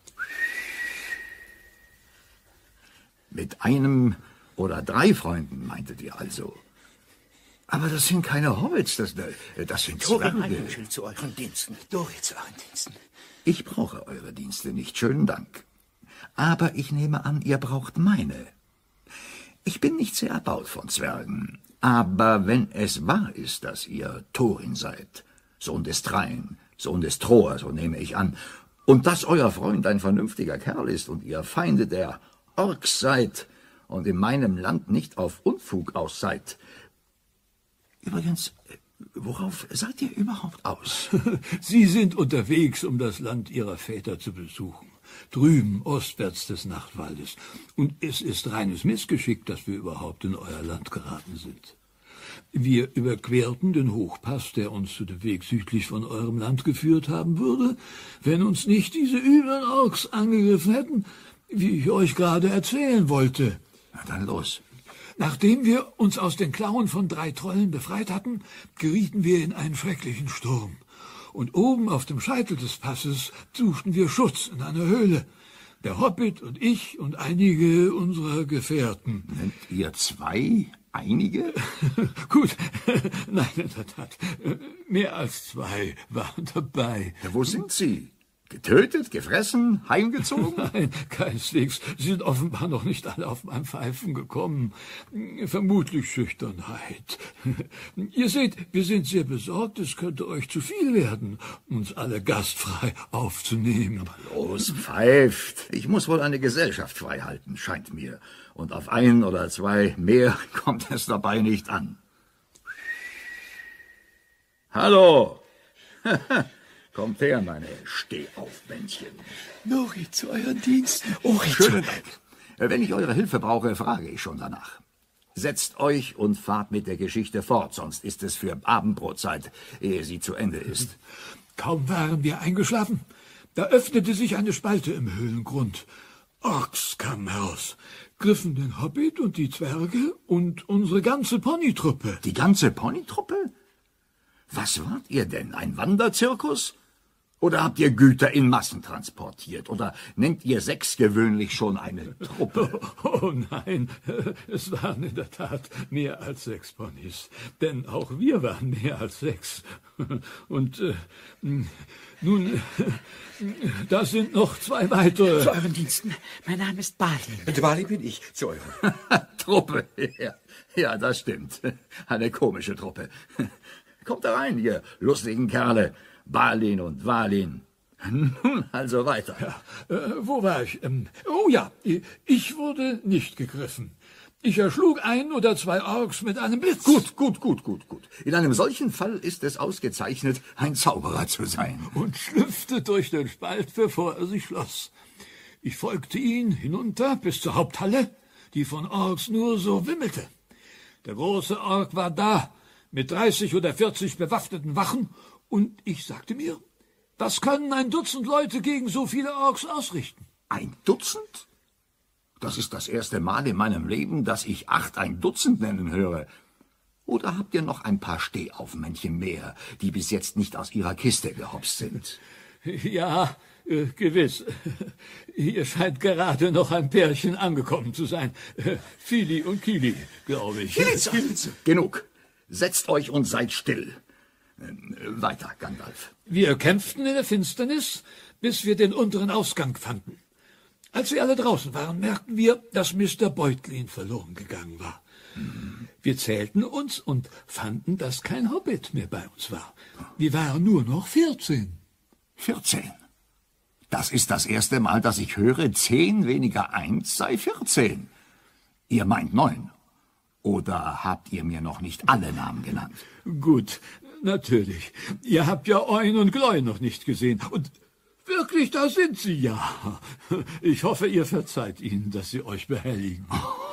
Mit einem oder 3 Freunden, meintet ihr also? Aber das sind keine Hobbits, das sind Zwerge. Zu euren Diensten. Dorit zu euren Diensten. Ich brauche eure Dienste nicht, schönen Dank. Aber ich nehme an, ihr braucht meine. Ich bin nicht sehr erbaut von Zwergen, aber wenn es wahr ist, dass ihr Thorin seid, Sohn des Thrain, Sohn des Tror, so nehme ich an, und dass euer Freund ein vernünftiger Kerl ist und ihr Feinde der Orks seid und in meinem Land nicht auf Unfug aus seid. Übrigens, worauf seid ihr überhaupt aus? Sie sind unterwegs, um das Land ihrer Väter zu besuchen, drüben ostwärts des Nachtwaldes. Und es ist reines Missgeschick, dass wir überhaupt in euer Land geraten sind. Wir überquerten den Hochpass, der uns zu dem Weg südlich von eurem Land geführt haben würde, wenn uns nicht diese üblen Orks angegriffen hätten, wie ich euch gerade erzählen wollte. Na dann los. Nachdem wir uns aus den Klauen von 3 Trollen befreit hatten, gerieten wir in einen schrecklichen Sturm. Und oben auf dem Scheitel des Passes suchten wir Schutz in einer Höhle. Der Hobbit und ich und einige unserer Gefährten. Nennt ihr 2? Einige? Gut, nein, in der Tat. Mehr als 2 waren dabei. Ja, wo sind sie? Getötet, gefressen, heimgezogen? Nein, keineswegs. Sie sind offenbar noch nicht alle auf mein Pfeifen gekommen. Vermutlich Schüchternheit. Ihr seht, wir sind sehr besorgt, es könnte euch zu viel werden, uns alle gastfrei aufzunehmen. Aber los, pfeift. Ich muss wohl eine Gesellschaft frei halten, scheint mir. Und auf 1 oder 2 mehr kommt es dabei nicht an. Hallo! Kommt her, meine Stehaufmännchen. Nori, zu euren Diensten. Schönen Dank. Wenn ich eure Hilfe brauche, frage ich schon danach. Setzt euch und fahrt mit der Geschichte fort, sonst ist es für Abendbrotzeit, ehe sie zu Ende ist. Kaum waren wir eingeschlafen, da öffnete sich eine Spalte im Höhlengrund. Orks kamen heraus, griffen den Hobbit und die Zwerge und unsere ganze Ponytruppe. Die ganze Ponytruppe? Was wart ihr denn, ein Wanderzirkus? Oder habt ihr Güter in Massen transportiert? Oder nennt ihr 6 gewöhnlich schon eine Truppe? Oh nein, es waren in der Tat mehr als 6 Ponys. Denn auch wir waren mehr als 6. Und nun, da sind noch 2 weitere. Zu euren Diensten. Mein Name ist Balin. Und Balin bin ich, zu euren. Truppe, ja, das stimmt. Eine komische Truppe. Kommt da rein, ihr lustigen Kerle. Balin und Walin. Nun, also weiter. Ja, wo war ich? Oh ja, ich wurde nicht gegriffen. Ich erschlug 1 oder 2 Orks mit einem Blitz. Gut. In einem solchen Fall ist es ausgezeichnet, ein Zauberer zu sein. Und schlüpfte durch den Spalt, bevor er sich schloss. Ich folgte ihn hinunter bis zur Haupthalle, die von Orks nur so wimmelte. Der große Ork war da, mit 30 oder 40 bewaffneten Wachen, und ich sagte mir, was können 1 Dutzend Leute gegen so viele Orks ausrichten? 1 Dutzend? Das ist das erste Mal in meinem Leben, dass ich 8 ein Dutzend nennen höre. Oder habt ihr noch ein paar Stehaufmännchen mehr, die bis jetzt nicht aus ihrer Kiste gehopst sind? Ja, gewiss. Hier scheint gerade noch ein Pärchen angekommen zu sein. Fili und Kili, glaube ich. Genug. Setzt euch und seid still. Weiter, Gandalf. Wir kämpften in der Finsternis, bis wir den unteren Ausgang fanden. Als wir alle draußen waren, merkten wir, dass Mr. Beutlin verloren gegangen war. Wir zählten uns und fanden, dass kein Hobbit mehr bei uns war. Wir waren nur noch 14. 14? Das ist das erste Mal, dass ich höre, 10 weniger 1 sei 14. Ihr meint 9. Oder habt ihr mir noch nicht alle Namen genannt? Gut, natürlich. Ihr habt ja Oin und Gloin noch nicht gesehen. Und wirklich, da sind sie ja. Ich hoffe, ihr verzeiht ihnen, dass sie euch behelligen.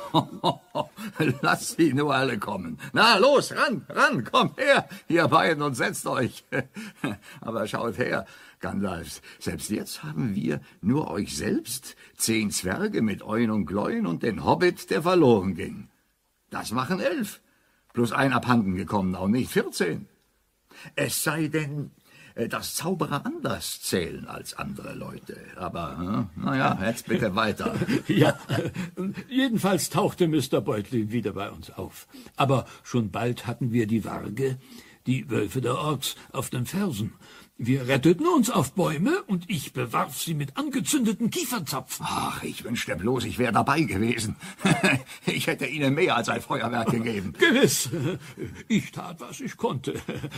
Lasst sie nur alle kommen. Na, los, ran, kommt her, ihr beiden, und setzt euch. Aber schaut her, Gandalf, selbst jetzt haben wir nur euch selbst, 10 Zwerge mit Oin und Gloin und den Hobbit, der verloren ging. Das machen 11, plus ein abhanden gekommener und nicht 14. Es sei denn, dass Zauberer anders zählen als andere Leute. Aber, naja, jetzt bitte weiter. Ja, jedenfalls tauchte Mr. Beutlin wieder bei uns auf. Aber schon bald hatten wir die Warge, die Wölfe der Orks, auf den Fersen. Wir retteten uns auf Bäume und ich bewarf sie mit angezündeten Kiefernzapfen. Ach, ich wünschte bloß, ich wäre dabei gewesen. Ich hätte Ihnen mehr als ein Feuerwerk gegeben. Gewiss. Ich tat, was ich konnte.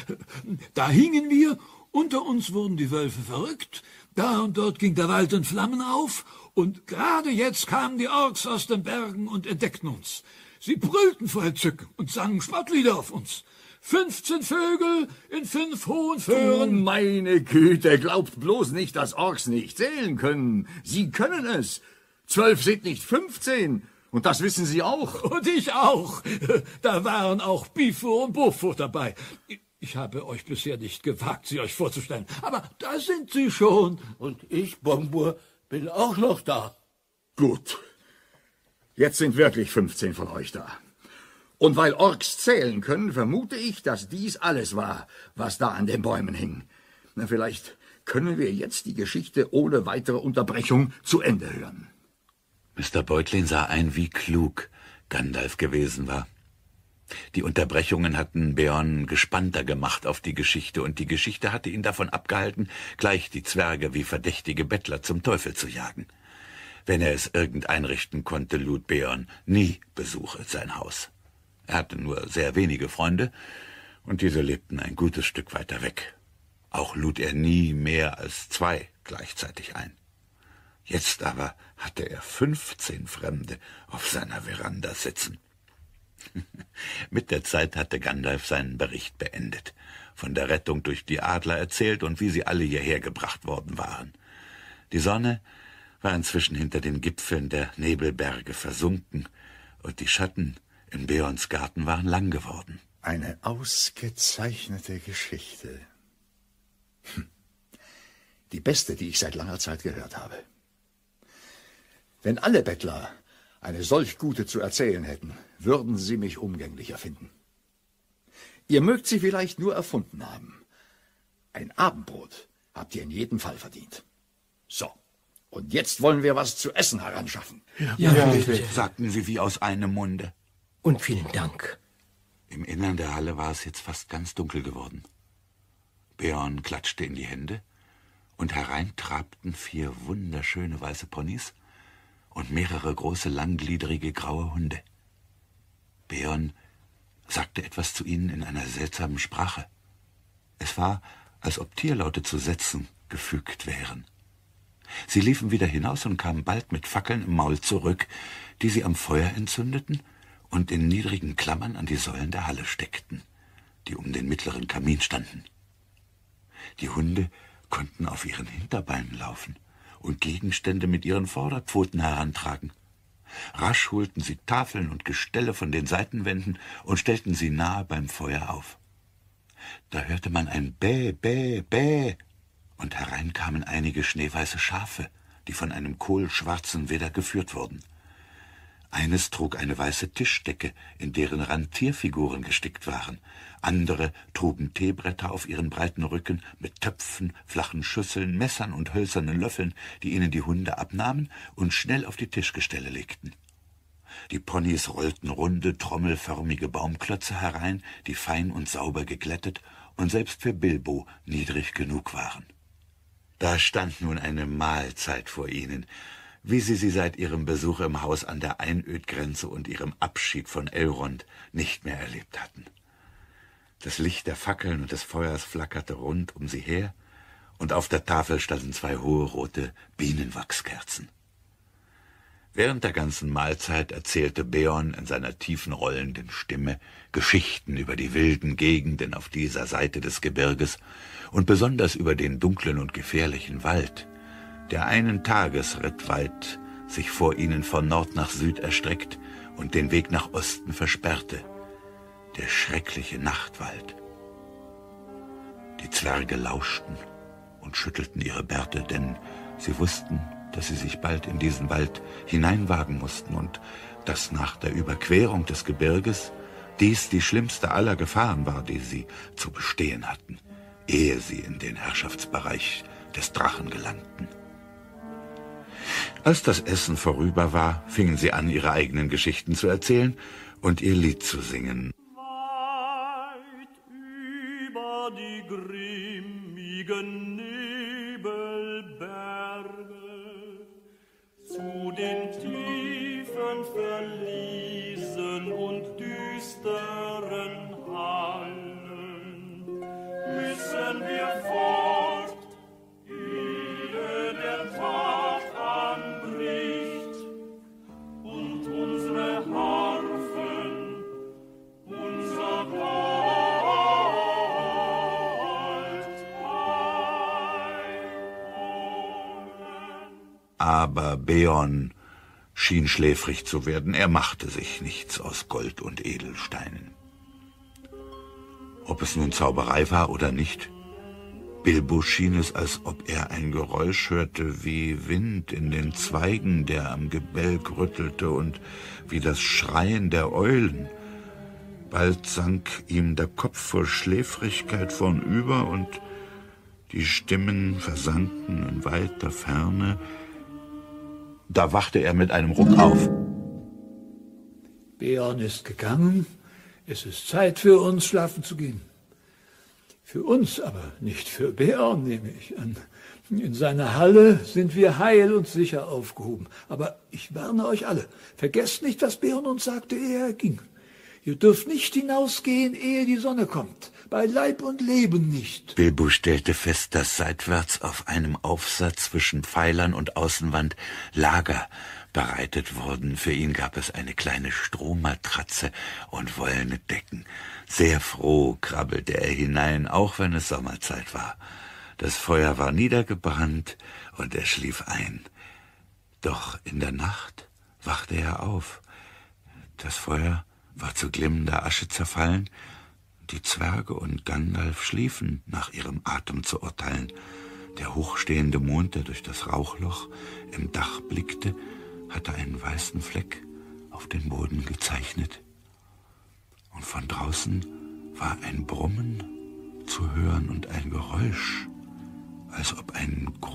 Da hingen wir, unter uns wurden die Wölfe verrückt, da und dort ging der Wald in Flammen auf, und gerade jetzt kamen die Orks aus den Bergen und entdeckten uns. Sie brüllten vor Entzücken und sangen Spottlieder auf uns. 15 Vögel in 5 hohen Föhren. Oh, meine Güte, glaubt bloß nicht, dass Orks nicht zählen können. Sie können es. 12 sind nicht 15. Und das wissen Sie auch. Und ich auch. Da waren auch Bifur und Bofur dabei. Ich habe euch bisher nicht gewagt, sie euch vorzustellen. Aber da sind sie schon. Und ich, Bombur, bin auch noch da. Gut. Jetzt sind wirklich 15 von euch da. Und weil Orks zählen können, vermute ich, dass dies alles war, was da an den Bäumen hing. Na, vielleicht können wir jetzt die Geschichte ohne weitere Unterbrechung zu Ende hören. Mr. Beutlin sah ein, wie klug Gandalf gewesen war. Die Unterbrechungen hatten Beorn gespannter gemacht auf die Geschichte, und die Geschichte hatte ihn davon abgehalten, gleich die Zwerge wie verdächtige Bettler zum Teufel zu jagen. Wenn er es irgend einrichten konnte, lud Beorn nie Besuche sein Haus. Er hatte nur sehr wenige Freunde, und diese lebten ein gutes Stück weiter weg. Auch lud er nie mehr als 2 gleichzeitig ein. Jetzt aber hatte er 15 Fremde auf seiner Veranda sitzen. Mit der Zeit hatte Gandalf seinen Bericht beendet, von der Rettung durch die Adler erzählt und wie sie alle hierher gebracht worden waren. Die Sonne war inzwischen hinter den Gipfeln der Nebelberge versunken, und die Schatten in Beorns Garten waren lang geworden. Eine ausgezeichnete Geschichte. Die beste, die ich seit langer Zeit gehört habe. Wenn alle Bettler eine solch gute zu erzählen hätten, würden sie mich umgänglicher finden. Ihr mögt sie vielleicht nur erfunden haben. Ein Abendbrot Habt ihr in jedem Fall verdient. So, und jetzt wollen wir was zu essen heranschaffen. Ja, sagten sie wie aus einem Munde. Und vielen Dank. Im Innern der Halle war es jetzt fast ganz dunkel geworden. Beorn klatschte in die Hände, und herein trabten 4 wunderschöne weiße Ponys und mehrere große, langgliedrige, graue Hunde. Beorn sagte etwas zu ihnen in einer seltsamen Sprache. Es war, als ob Tierlaute zu Sätzen gefügt wären. Sie liefen wieder hinaus und kamen bald mit Fackeln im Maul zurück, die sie am Feuer entzündeten und in niedrigen Klammern an die Säulen der Halle steckten, die um den mittleren Kamin standen. Die Hunde konnten auf ihren Hinterbeinen laufen und Gegenstände mit ihren Vorderpfoten herantragen. Rasch holten sie Tafeln und Gestelle von den Seitenwänden und stellten sie nahe beim Feuer auf. Da hörte man ein Bäh, Bäh, Bäh, und herein kamen einige schneeweiße Schafe, die von einem kohlschwarzen Widder geführt wurden. Eines trug eine weiße Tischdecke, in deren Rand Tierfiguren gestickt waren. Andere trugen Teebretter auf ihren breiten Rücken mit Töpfen, flachen Schüsseln, Messern und hölzernen Löffeln, die ihnen die Hunde abnahmen und schnell auf die Tischgestelle legten. Die Ponys rollten runde, trommelförmige Baumklötze herein, die fein und sauber geglättet und selbst für Bilbo niedrig genug waren. Da stand nun eine Mahlzeit vor ihnen, wie sie seit ihrem Besuch im Haus an der Einödgrenze und ihrem Abschied von Elrond nicht mehr erlebt hatten. Das Licht der Fackeln und des Feuers flackerte rund um sie her, und auf der Tafel standen 2 hohe rote Bienenwachskerzen. Während der ganzen Mahlzeit erzählte Beorn in seiner tiefen, rollenden Stimme Geschichten über die wilden Gegenden auf dieser Seite des Gebirges und besonders über den dunklen und gefährlichen Wald, der einen Tagesritt weit sich vor ihnen von Nord nach Süd erstreckt und den Weg nach Osten versperrte, der schreckliche Nachtwald. Die Zwerge lauschten und schüttelten ihre Bärte, denn sie wussten, dass sie sich bald in diesen Wald hineinwagen mussten und dass nach der Überquerung des Gebirges dies die schlimmste aller Gefahren war, die sie zu bestehen hatten, ehe sie in den Herrschaftsbereich des Drachen gelangten. Als das Essen vorüber war, fingen sie an, ihre eigenen Geschichten zu erzählen und ihr Lied zu singen. Weit über die grimmigen Nebelberge, zu den tiefen Verliesen und düsteren Hallen, müssen wir fort, ehe der Tag anbricht und unsere Harfen, unser Gold einholen. Aber Beorn schien schläfrig zu werden. Er machte sich nichts aus Gold und Edelsteinen. Ob es nun Zauberei war oder nicht, Bilbo schien es, als ob er ein Geräusch hörte wie Wind in den Zweigen, der am Gebälk rüttelte, und wie das Schreien der Eulen. Bald sank ihm der Kopf vor Schläfrigkeit vornüber und die Stimmen versanken in weiter Ferne. Da wachte er mit einem Ruck auf. Beorn ist gegangen. Es ist Zeit für uns, schlafen zu gehen. Für uns, aber nicht für Beorn, nehme ich an. In seiner Halle sind wir heil und sicher aufgehoben. Aber ich warne euch alle, vergesst nicht, was Beorn uns sagte, ehe er ging. Ihr dürft nicht hinausgehen, ehe die Sonne kommt. Bei Leib und Leben nicht. Bilbo stellte fest, dass seitwärts auf einem Aufsatz zwischen Pfeilern und Außenwand Lager bereitet wurden. Für ihn gab es eine kleine Strohmatratze und wollene Decken. Sehr froh krabbelte er hinein, auch wenn es Sommerzeit war. Das Feuer war niedergebrannt und er schlief ein. Doch in der Nacht wachte er auf. Das Feuer war zu glimmender Asche zerfallen. Die Zwerge und Gandalf schliefen, nach ihrem Atem zu urteilen. Der hochstehende Mond, der durch das Rauchloch im Dach blickte, hatte einen weißen Fleck auf den Boden gezeichnet. Und von draußen war ein Brummen zu hören und ein Geräusch, als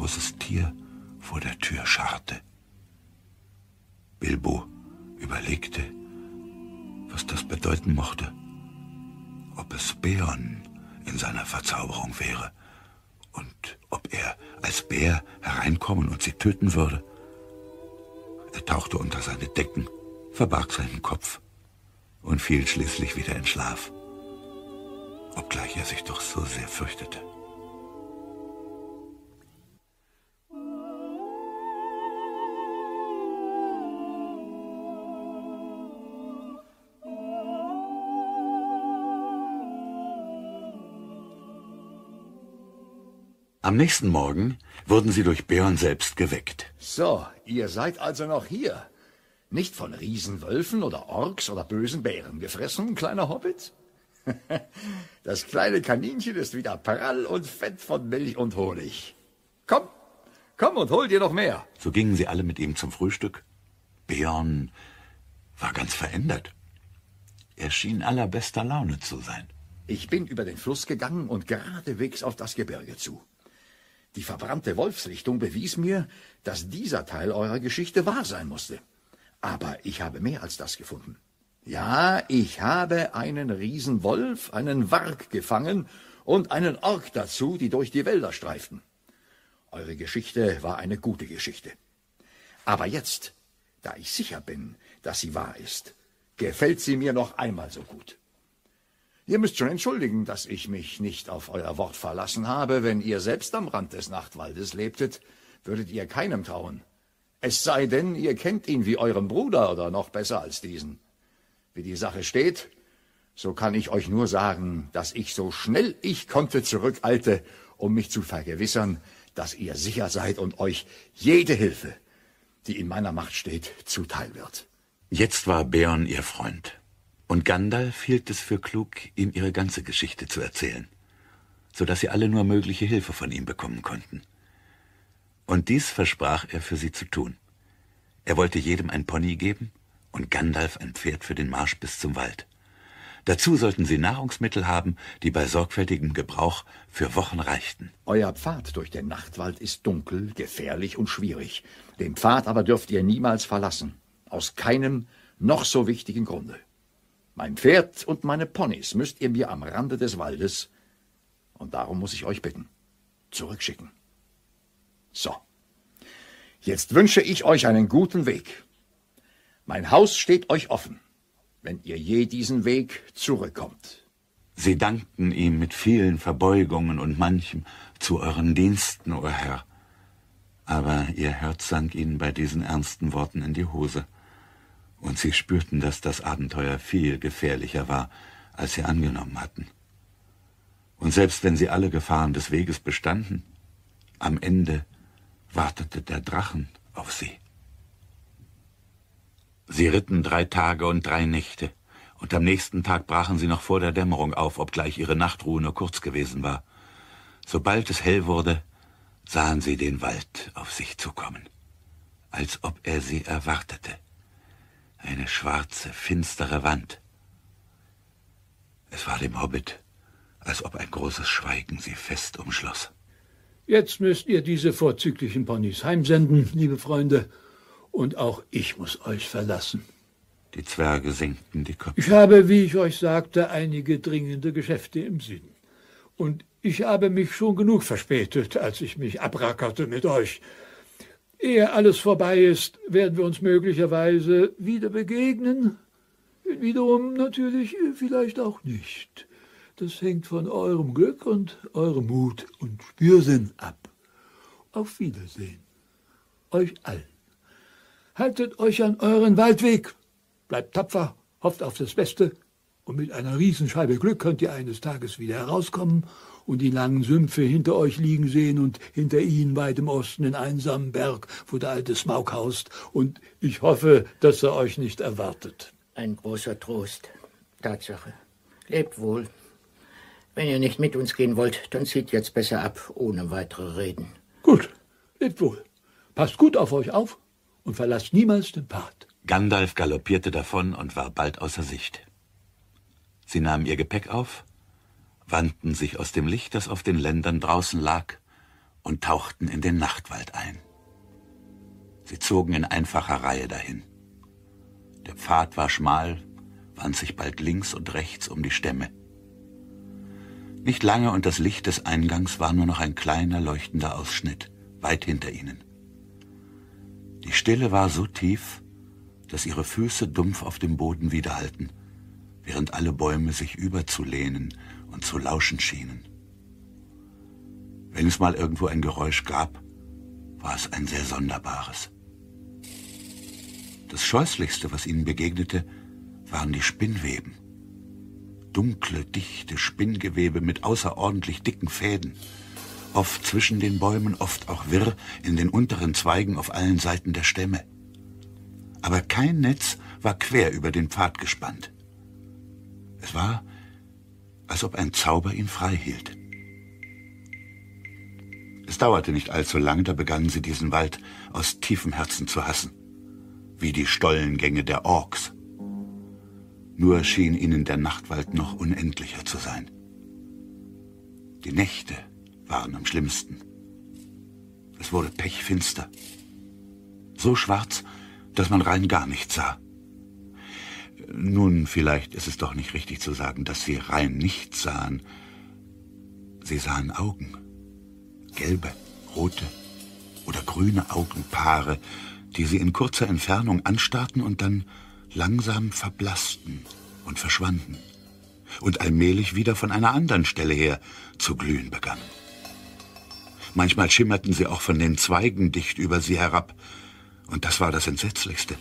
großes Tier vor der Tür scharrte. Bilbo überlegte, was das bedeuten mochte. Ob es Beorn in seiner Verzauberung wäre und ob er als Bär hereinkommen und sie töten würde. Er tauchte unter seine Decken, verbarg seinen Kopf und fiel schließlich wieder in Schlaf, obgleich er sich doch so sehr fürchtete. Am nächsten Morgen wurden sie durch Beorn selbst geweckt. So, ihr seid also noch hier. Nicht von Riesenwölfen oder Orks oder bösen Bären gefressen, kleiner Hobbit? Das kleine Kaninchen ist wieder prall und fett von Milch und Honig. Komm und hol dir noch mehr. So gingen sie alle mit ihm zum Frühstück. Beorn war ganz verändert. Er schien allerbester Laune zu sein. Ich bin über den Fluss gegangen und geradewegs auf das Gebirge zu. Die verbrannte Wolfsrichtung bewies mir, dass dieser Teil eurer Geschichte wahr sein musste. Aber ich habe mehr als das gefunden. Ja, ich habe einen Riesenwolf, einen Warg gefangen und einen Ork dazu, die durch die Wälder streiften. Eure Geschichte war eine gute Geschichte. Aber jetzt, da ich sicher bin, dass sie wahr ist, gefällt sie mir noch einmal so gut. Ihr müsst schon entschuldigen, dass ich mich nicht auf euer Wort verlassen habe. Wenn ihr selbst am Rand des Nachtwaldes lebtet, würdet ihr keinem trauen. Es sei denn, ihr kennt ihn wie euren Bruder oder noch besser als diesen. Wie die Sache steht, so kann ich euch nur sagen, dass ich so schnell ich konnte zurückeilte, um mich zu vergewissern, dass ihr sicher seid und euch jede Hilfe, die in meiner Macht steht, zuteil wird. Jetzt war Beorn ihr Freund. Und Gandalf hielt es für klug, ihm ihre ganze Geschichte zu erzählen, so dass sie alle nur mögliche Hilfe von ihm bekommen konnten. Und dies versprach er für sie zu tun. Er wollte jedem ein Pony geben und Gandalf ein Pferd für den Marsch bis zum Wald. Dazu sollten sie Nahrungsmittel haben, die bei sorgfältigem Gebrauch für Wochen reichten. Euer Pfad durch den Nachtwald ist dunkel, gefährlich und schwierig. Den Pfad aber dürft ihr niemals verlassen, aus keinem noch so wichtigen Grunde. Mein Pferd und meine Ponys müsst ihr mir am Rande des Waldes, und darum muss ich euch bitten, zurückschicken. So, jetzt wünsche ich euch einen guten Weg. Mein Haus steht euch offen, wenn ihr je diesen Weg zurückkommt. Sie dankten ihm mit vielen Verbeugungen und manchem zu euren Diensten, o Herr. Aber ihr Herz sank ihnen bei diesen ernsten Worten in die Hose. Und sie spürten, dass das Abenteuer viel gefährlicher war, als sie angenommen hatten. Und selbst wenn sie alle Gefahren des Weges bestanden, am Ende wartete der Drachen auf sie. Sie ritten 3 Tage und 3 Nächte, und am nächsten Tag brachen sie noch vor der Dämmerung auf, obgleich ihre Nachtruhe nur kurz gewesen war. Sobald es hell wurde, sahen sie den Wald auf sich zukommen, als ob er sie erwartete. Eine schwarze, finstere Wand. Es war dem Hobbit, als ob ein großes Schweigen sie fest umschloss. Jetzt müsst ihr diese vorzüglichen Ponys heimsenden, liebe Freunde, und auch ich muss euch verlassen. Die Zwerge senkten die Köpfe. Ich habe, wie ich euch sagte, einige dringende Geschäfte im Süden. Und ich habe mich schon genug verspätet, als ich mich abrackerte mit euch. Ehe alles vorbei ist, werden wir uns möglicherweise wieder begegnen. Wiederum natürlich vielleicht auch nicht. Das hängt von eurem Glück und eurem Mut und Spürsinn ab. Auf Wiedersehen. Euch allen. Haltet euch an euren Waldweg. Bleibt tapfer, hofft auf das Beste. Und mit einer Riesenscheibe Glück könnt ihr eines Tages wieder herauskommen und die langen Sümpfe hinter euch liegen sehen und hinter ihnen weit im Osten den einsamen Berg, wo der alte Smaug haust. Und ich hoffe, dass er euch nicht erwartet. Ein großer Trost. Tatsache. Lebt wohl. Wenn ihr nicht mit uns gehen wollt, dann zieht jetzt besser ab, ohne weitere Reden. Gut, lebt wohl. Passt gut auf euch auf und verlasst niemals den Pfad. Gandalf galoppierte davon und war bald außer Sicht. Sie nahmen ihr Gepäck auf, wandten sich aus dem Licht, das auf den Ländern draußen lag, und tauchten in den Nachtwald ein. Sie zogen in einfacher Reihe dahin. Der Pfad war schmal, wand sich bald links und rechts um die Stämme. Nicht lange und das Licht des Eingangs war nur noch ein kleiner, leuchtender Ausschnitt, weit hinter ihnen. Die Stille war so tief, dass ihre Füße dumpf auf dem Boden widerhallten, während alle Bäume sich überzulehnen und zu lauschen schienen. Wenn es mal irgendwo ein Geräusch gab, war es ein sehr sonderbares. Das Scheußlichste, was ihnen begegnete, waren die Spinnweben. Dunkle, dichte Spinngewebe mit außerordentlich dicken Fäden, oft zwischen den Bäumen, oft auch wirr in den unteren Zweigen auf allen Seiten der Stämme. Aber kein Netz war quer über den Pfad gespannt. Es war, als ob ein Zauber ihn frei hielt. Es dauerte nicht allzu lange, da begannen sie diesen Wald aus tiefem Herzen zu hassen, wie die Stollengänge der Orks. Nur schien ihnen der Nachtwald noch unendlicher zu sein. Die Nächte waren am schlimmsten. Es wurde pechfinster. So schwarz, dass man rein gar nichts sah. Nun, vielleicht ist es doch nicht richtig zu sagen, dass sie rein nichts sahen. Sie sahen Augen. Gelbe, rote oder grüne Augenpaare, die sie in kurzer Entfernung anstarrten und dann langsam verblassten und verschwanden und allmählich wieder von einer anderen Stelle her zu glühen begannen. Manchmal schimmerten sie auch von den Zweigen dicht über sie herab, und das war das Entsetzlichste.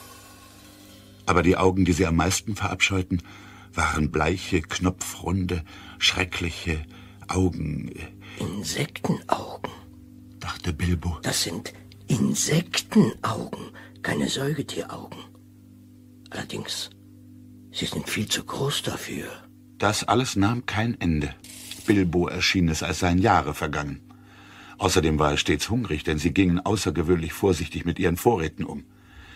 Aber die Augen, die sie am meisten verabscheuten, waren bleiche, knopfrunde, schreckliche Augen. Insektenaugen, dachte Bilbo. Das sind Insektenaugen, keine Säugetieraugen. Allerdings, sie sind viel zu groß dafür. Das alles nahm kein Ende. Bilbo erschien es, als seien Jahre vergangen. Außerdem war er stets hungrig, denn sie gingen außergewöhnlich vorsichtig mit ihren Vorräten um.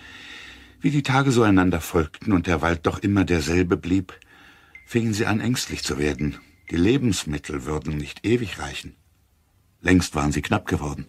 Wie die Tage so einander folgten und der Wald doch immer derselbe blieb, fingen sie an, ängstlich zu werden. Die Lebensmittel würden nicht ewig reichen. Längst waren sie knapp geworden.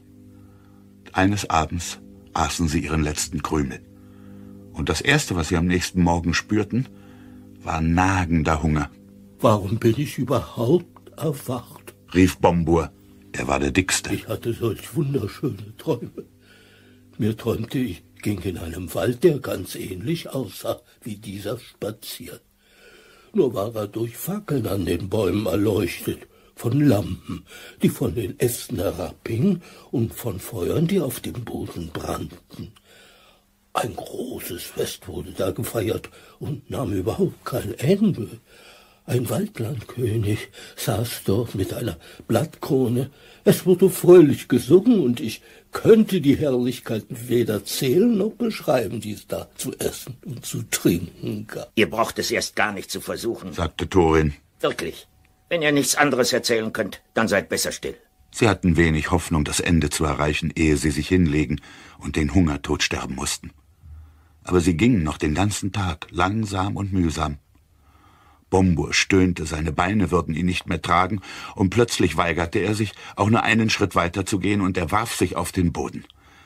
Eines Abends aßen sie ihren letzten Krümel. Und das Erste, was sie am nächsten Morgen spürten, war nagender Hunger. Warum bin ich überhaupt erwacht? Rief Bombur. Er war der Dickste. Ich hatte solch wunderschöne Träume. Mir träumte, ich ging in einem Wald, der ganz ähnlich aussah wie dieser spazieren. Nur war er durch Fackeln an den Bäumen erleuchtet, von Lampen, die von den Ästen herabhingen und von Feuern, die auf dem Boden brannten. Ein großes Fest wurde da gefeiert und nahm überhaupt kein Ende. Ein Waldlandkönig saß dort mit einer Blattkrone. Es wurde fröhlich gesungen, und ich könnte die Herrlichkeiten weder zählen noch beschreiben, die es da zu essen und zu trinken gab. Ihr braucht es erst gar nicht zu versuchen, sagte Thorin. Wirklich. Wenn ihr nichts anderes erzählen könnt, dann seid besser still. Sie hatten wenig Hoffnung, das Ende zu erreichen, ehe sie sich hinlegen und den Hungertod sterben mussten. Aber sie gingen noch den ganzen Tag, langsam und mühsam. Bombur stöhnte, seine Beine würden ihn nicht mehr tragen, und plötzlich weigerte er sich, auch nur einen Schritt weiter zu gehen, und er warf sich auf den Boden.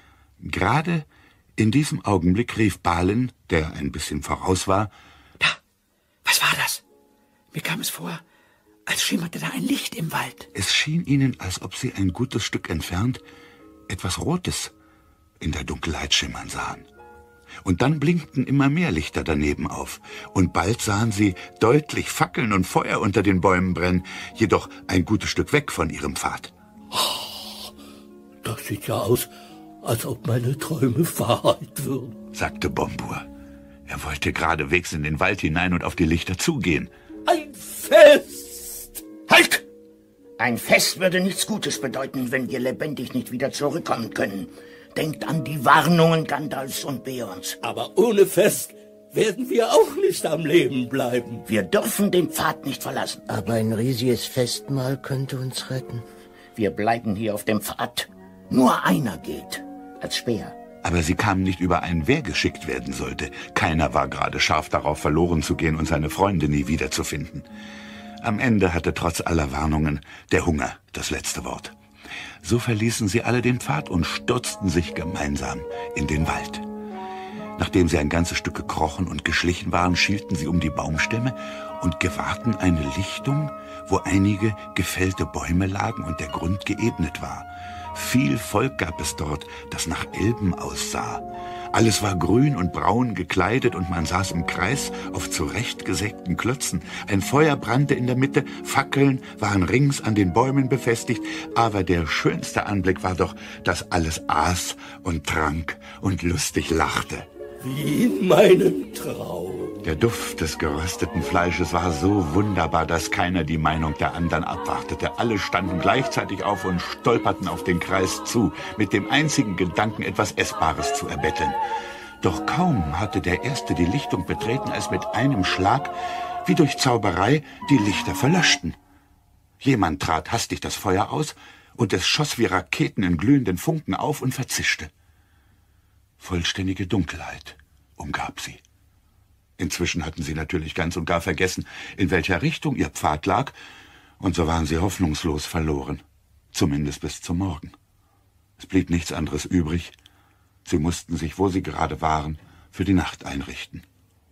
Gerade in diesem Augenblick rief Balin, der ein bisschen voraus war: Da, was war das? Mir kam es vor, als schimmerte da ein Licht im Wald. Es schien ihnen, als ob sie ein gutes Stück entfernt etwas Rotes in der Dunkelheit schimmern sahen. Und dann blinkten immer mehr Lichter daneben auf, und bald sahen sie deutlich Fackeln und Feuer unter den Bäumen brennen, jedoch ein gutes Stück weg von ihrem Pfad. Oh, das sieht ja aus, als ob meine Träume Wahrheit würden, sagte Bombur. Er wollte geradewegs in den Wald hinein und auf die Lichter zugehen. Ein Fest! Halt! Ein Fest würde nichts Gutes bedeuten, wenn wir lebendig nicht wieder zurückkommen können. Denkt an die Warnungen Gandalfs und Beorns. Aber ohne Fest werden wir auch nicht am Leben bleiben. Wir dürfen den Pfad nicht verlassen. Aber ein riesiges Festmahl könnte uns retten. Wir bleiben hier auf dem Pfad. Nur einer geht, als Speer. Aber sie kamen nicht überein, wer geschickt werden sollte. Keiner war gerade scharf darauf, verloren zu gehen und seine Freunde nie wiederzufinden. Am Ende hatte trotz aller Warnungen der Hunger das letzte Wort. So verließen sie alle den Pfad und stürzten sich gemeinsam in den Wald. Nachdem sie ein ganzes Stück gekrochen und geschlichen waren, schielten sie um die Baumstämme und gewahrten eine Lichtung, wo einige gefällte Bäume lagen und der Grund geebnet war. Viel Volk gab es dort, das nach Elben aussah. Alles war grün und braun gekleidet und man saß im Kreis auf zurechtgesägten Klötzen. Ein Feuer brannte in der Mitte, Fackeln waren rings an den Bäumen befestigt, aber der schönste Anblick war doch, dass alles aß und trank und lustig lachte. Wie in meinem Traum. Der Duft des gerösteten Fleisches war so wunderbar, dass keiner die Meinung der anderen abwartete. Alle standen gleichzeitig auf und stolperten auf den Kreis zu, mit dem einzigen Gedanken, etwas Essbares zu erbetteln. Doch kaum hatte der Erste die Lichtung betreten, als mit einem Schlag, wie durch Zauberei, die Lichter verlöschten. Jemand trat hastig das Feuer aus, und es schoss wie Raketen in glühenden Funken auf und verzischte. Vollständige Dunkelheit umgab sie. Inzwischen hatten sie natürlich ganz und gar vergessen, in welcher Richtung ihr Pfad lag, und so waren sie hoffnungslos verloren, zumindest bis zum Morgen. Es blieb nichts anderes übrig. Sie mussten sich, wo sie gerade waren, für die Nacht einrichten.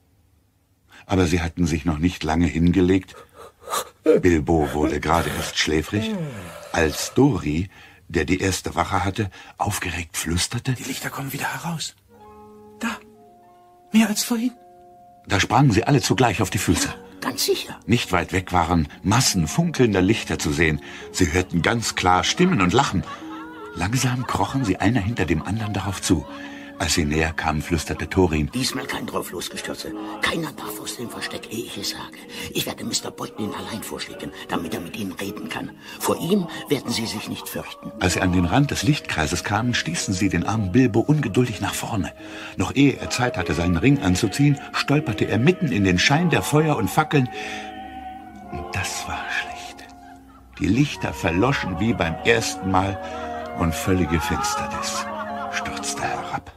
Aber sie hatten sich noch nicht lange hingelegt. Bilbo wurde gerade erst schläfrig, als Dori, der die erste Wache hatte, aufgeregt flüsterte: Die Lichter kommen wieder heraus. Da, mehr als vorhin. Da sprangen sie alle zugleich auf die Füße. Ja, ganz sicher. Nicht weit weg waren Massen funkelnder Lichter zu sehen. Sie hörten ganz klar Stimmen und Lachen. Langsam krochen sie einer hinter dem anderen darauf zu. Als sie näher kamen, flüsterte Thorin: Diesmal kein Drauflosgestürze. Keiner darf aus dem Versteck, ehe ich es sage. Ich werde Mr. Beutlin allein vorschicken, damit er mit ihnen reden kann. Vor ihm werden sie sich nicht fürchten. Als sie an den Rand des Lichtkreises kamen, stießen sie den armen Bilbo ungeduldig nach vorne. Noch ehe er Zeit hatte, seinen Ring anzuziehen, stolperte er mitten in den Schein der Feuer und Fackeln. Und das war schlecht. Die Lichter verloschen wie beim ersten Mal, und völlige Finsternis stürzte herab.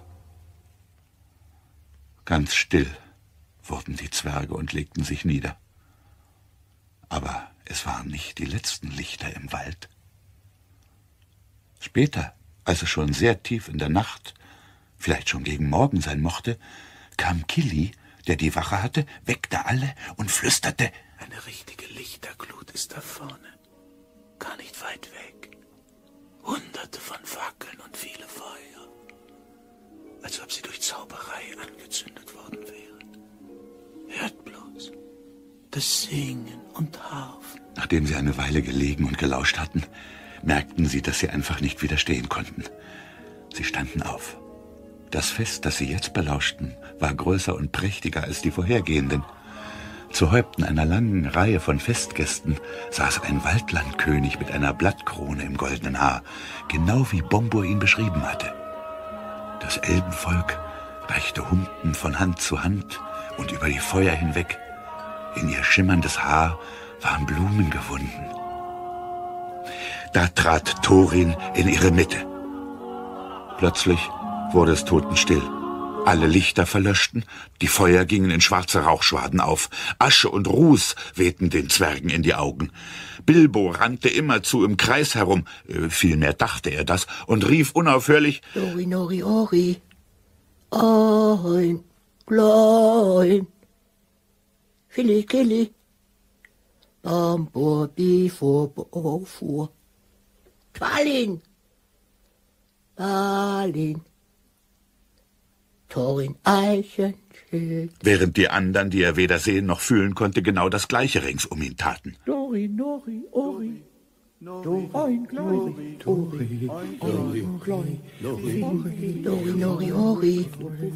Ganz still wurden die Zwerge und legten sich nieder. Aber es waren nicht die letzten Lichter im Wald. Später, als es schon sehr tief in der Nacht, vielleicht schon gegen Morgen sein mochte, kam Kili, der die Wache hatte, weckte alle und flüsterte: Eine richtige Lichterglut ist da vorne, gar nicht weit weg. Hunderte von Fackeln und viele Feuer, als ob sie durch Zauberei angezündet worden wären. Hört bloß, das Singen und Harfen. Nachdem sie eine Weile gelegen und gelauscht hatten, merkten sie, dass sie einfach nicht widerstehen konnten. Sie standen auf. Das Fest, das sie jetzt belauschten, war größer und prächtiger als die vorhergehenden. Zu Häupten einer langen Reihe von Festgästen saß ein Waldlandkönig mit einer Blattkrone im goldenen Haar, genau wie Bombur ihn beschrieben hatte. Das Elbenvolk reichte Humpen von Hand zu Hand und über die Feuer hinweg. In ihr schimmerndes Haar waren Blumen gewunden. Da trat Thorin in ihre Mitte. Plötzlich wurde es totenstill. Alle Lichter verlöschten, die Feuer gingen in schwarze Rauchschwaden auf. Asche und Ruß wehten den Zwergen in die Augen. Bilbo rannte immerzu im Kreis herum, vielmehr dachte er das, und rief unaufhörlich: Dori, Nori, Ori, ein, klein, Chili, Kili, Bambur, Bifur, Bofur, Balin, Balin, Thorin Eichenschild. Während die anderen, die er weder sehen noch fühlen konnte, genau das Gleiche rings um ihn taten. Dori, Nori, Ori, Dori, ein klein, Dori, ein klein, Dori, Nori, Ori,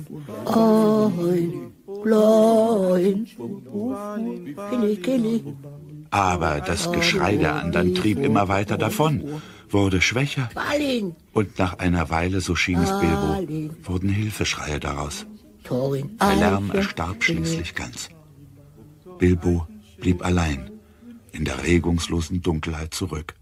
ein, klein, Kili, Kili. Aber das Geschrei der anderen trieb immer weiter davon, wurde schwächer. Balin. Und nach einer Weile, so schien es Bilbo, wurden Hilfeschreie daraus. Der Lärm erstarb schließlich ganz. Bilbo blieb allein in der regungslosen Dunkelheit zurück.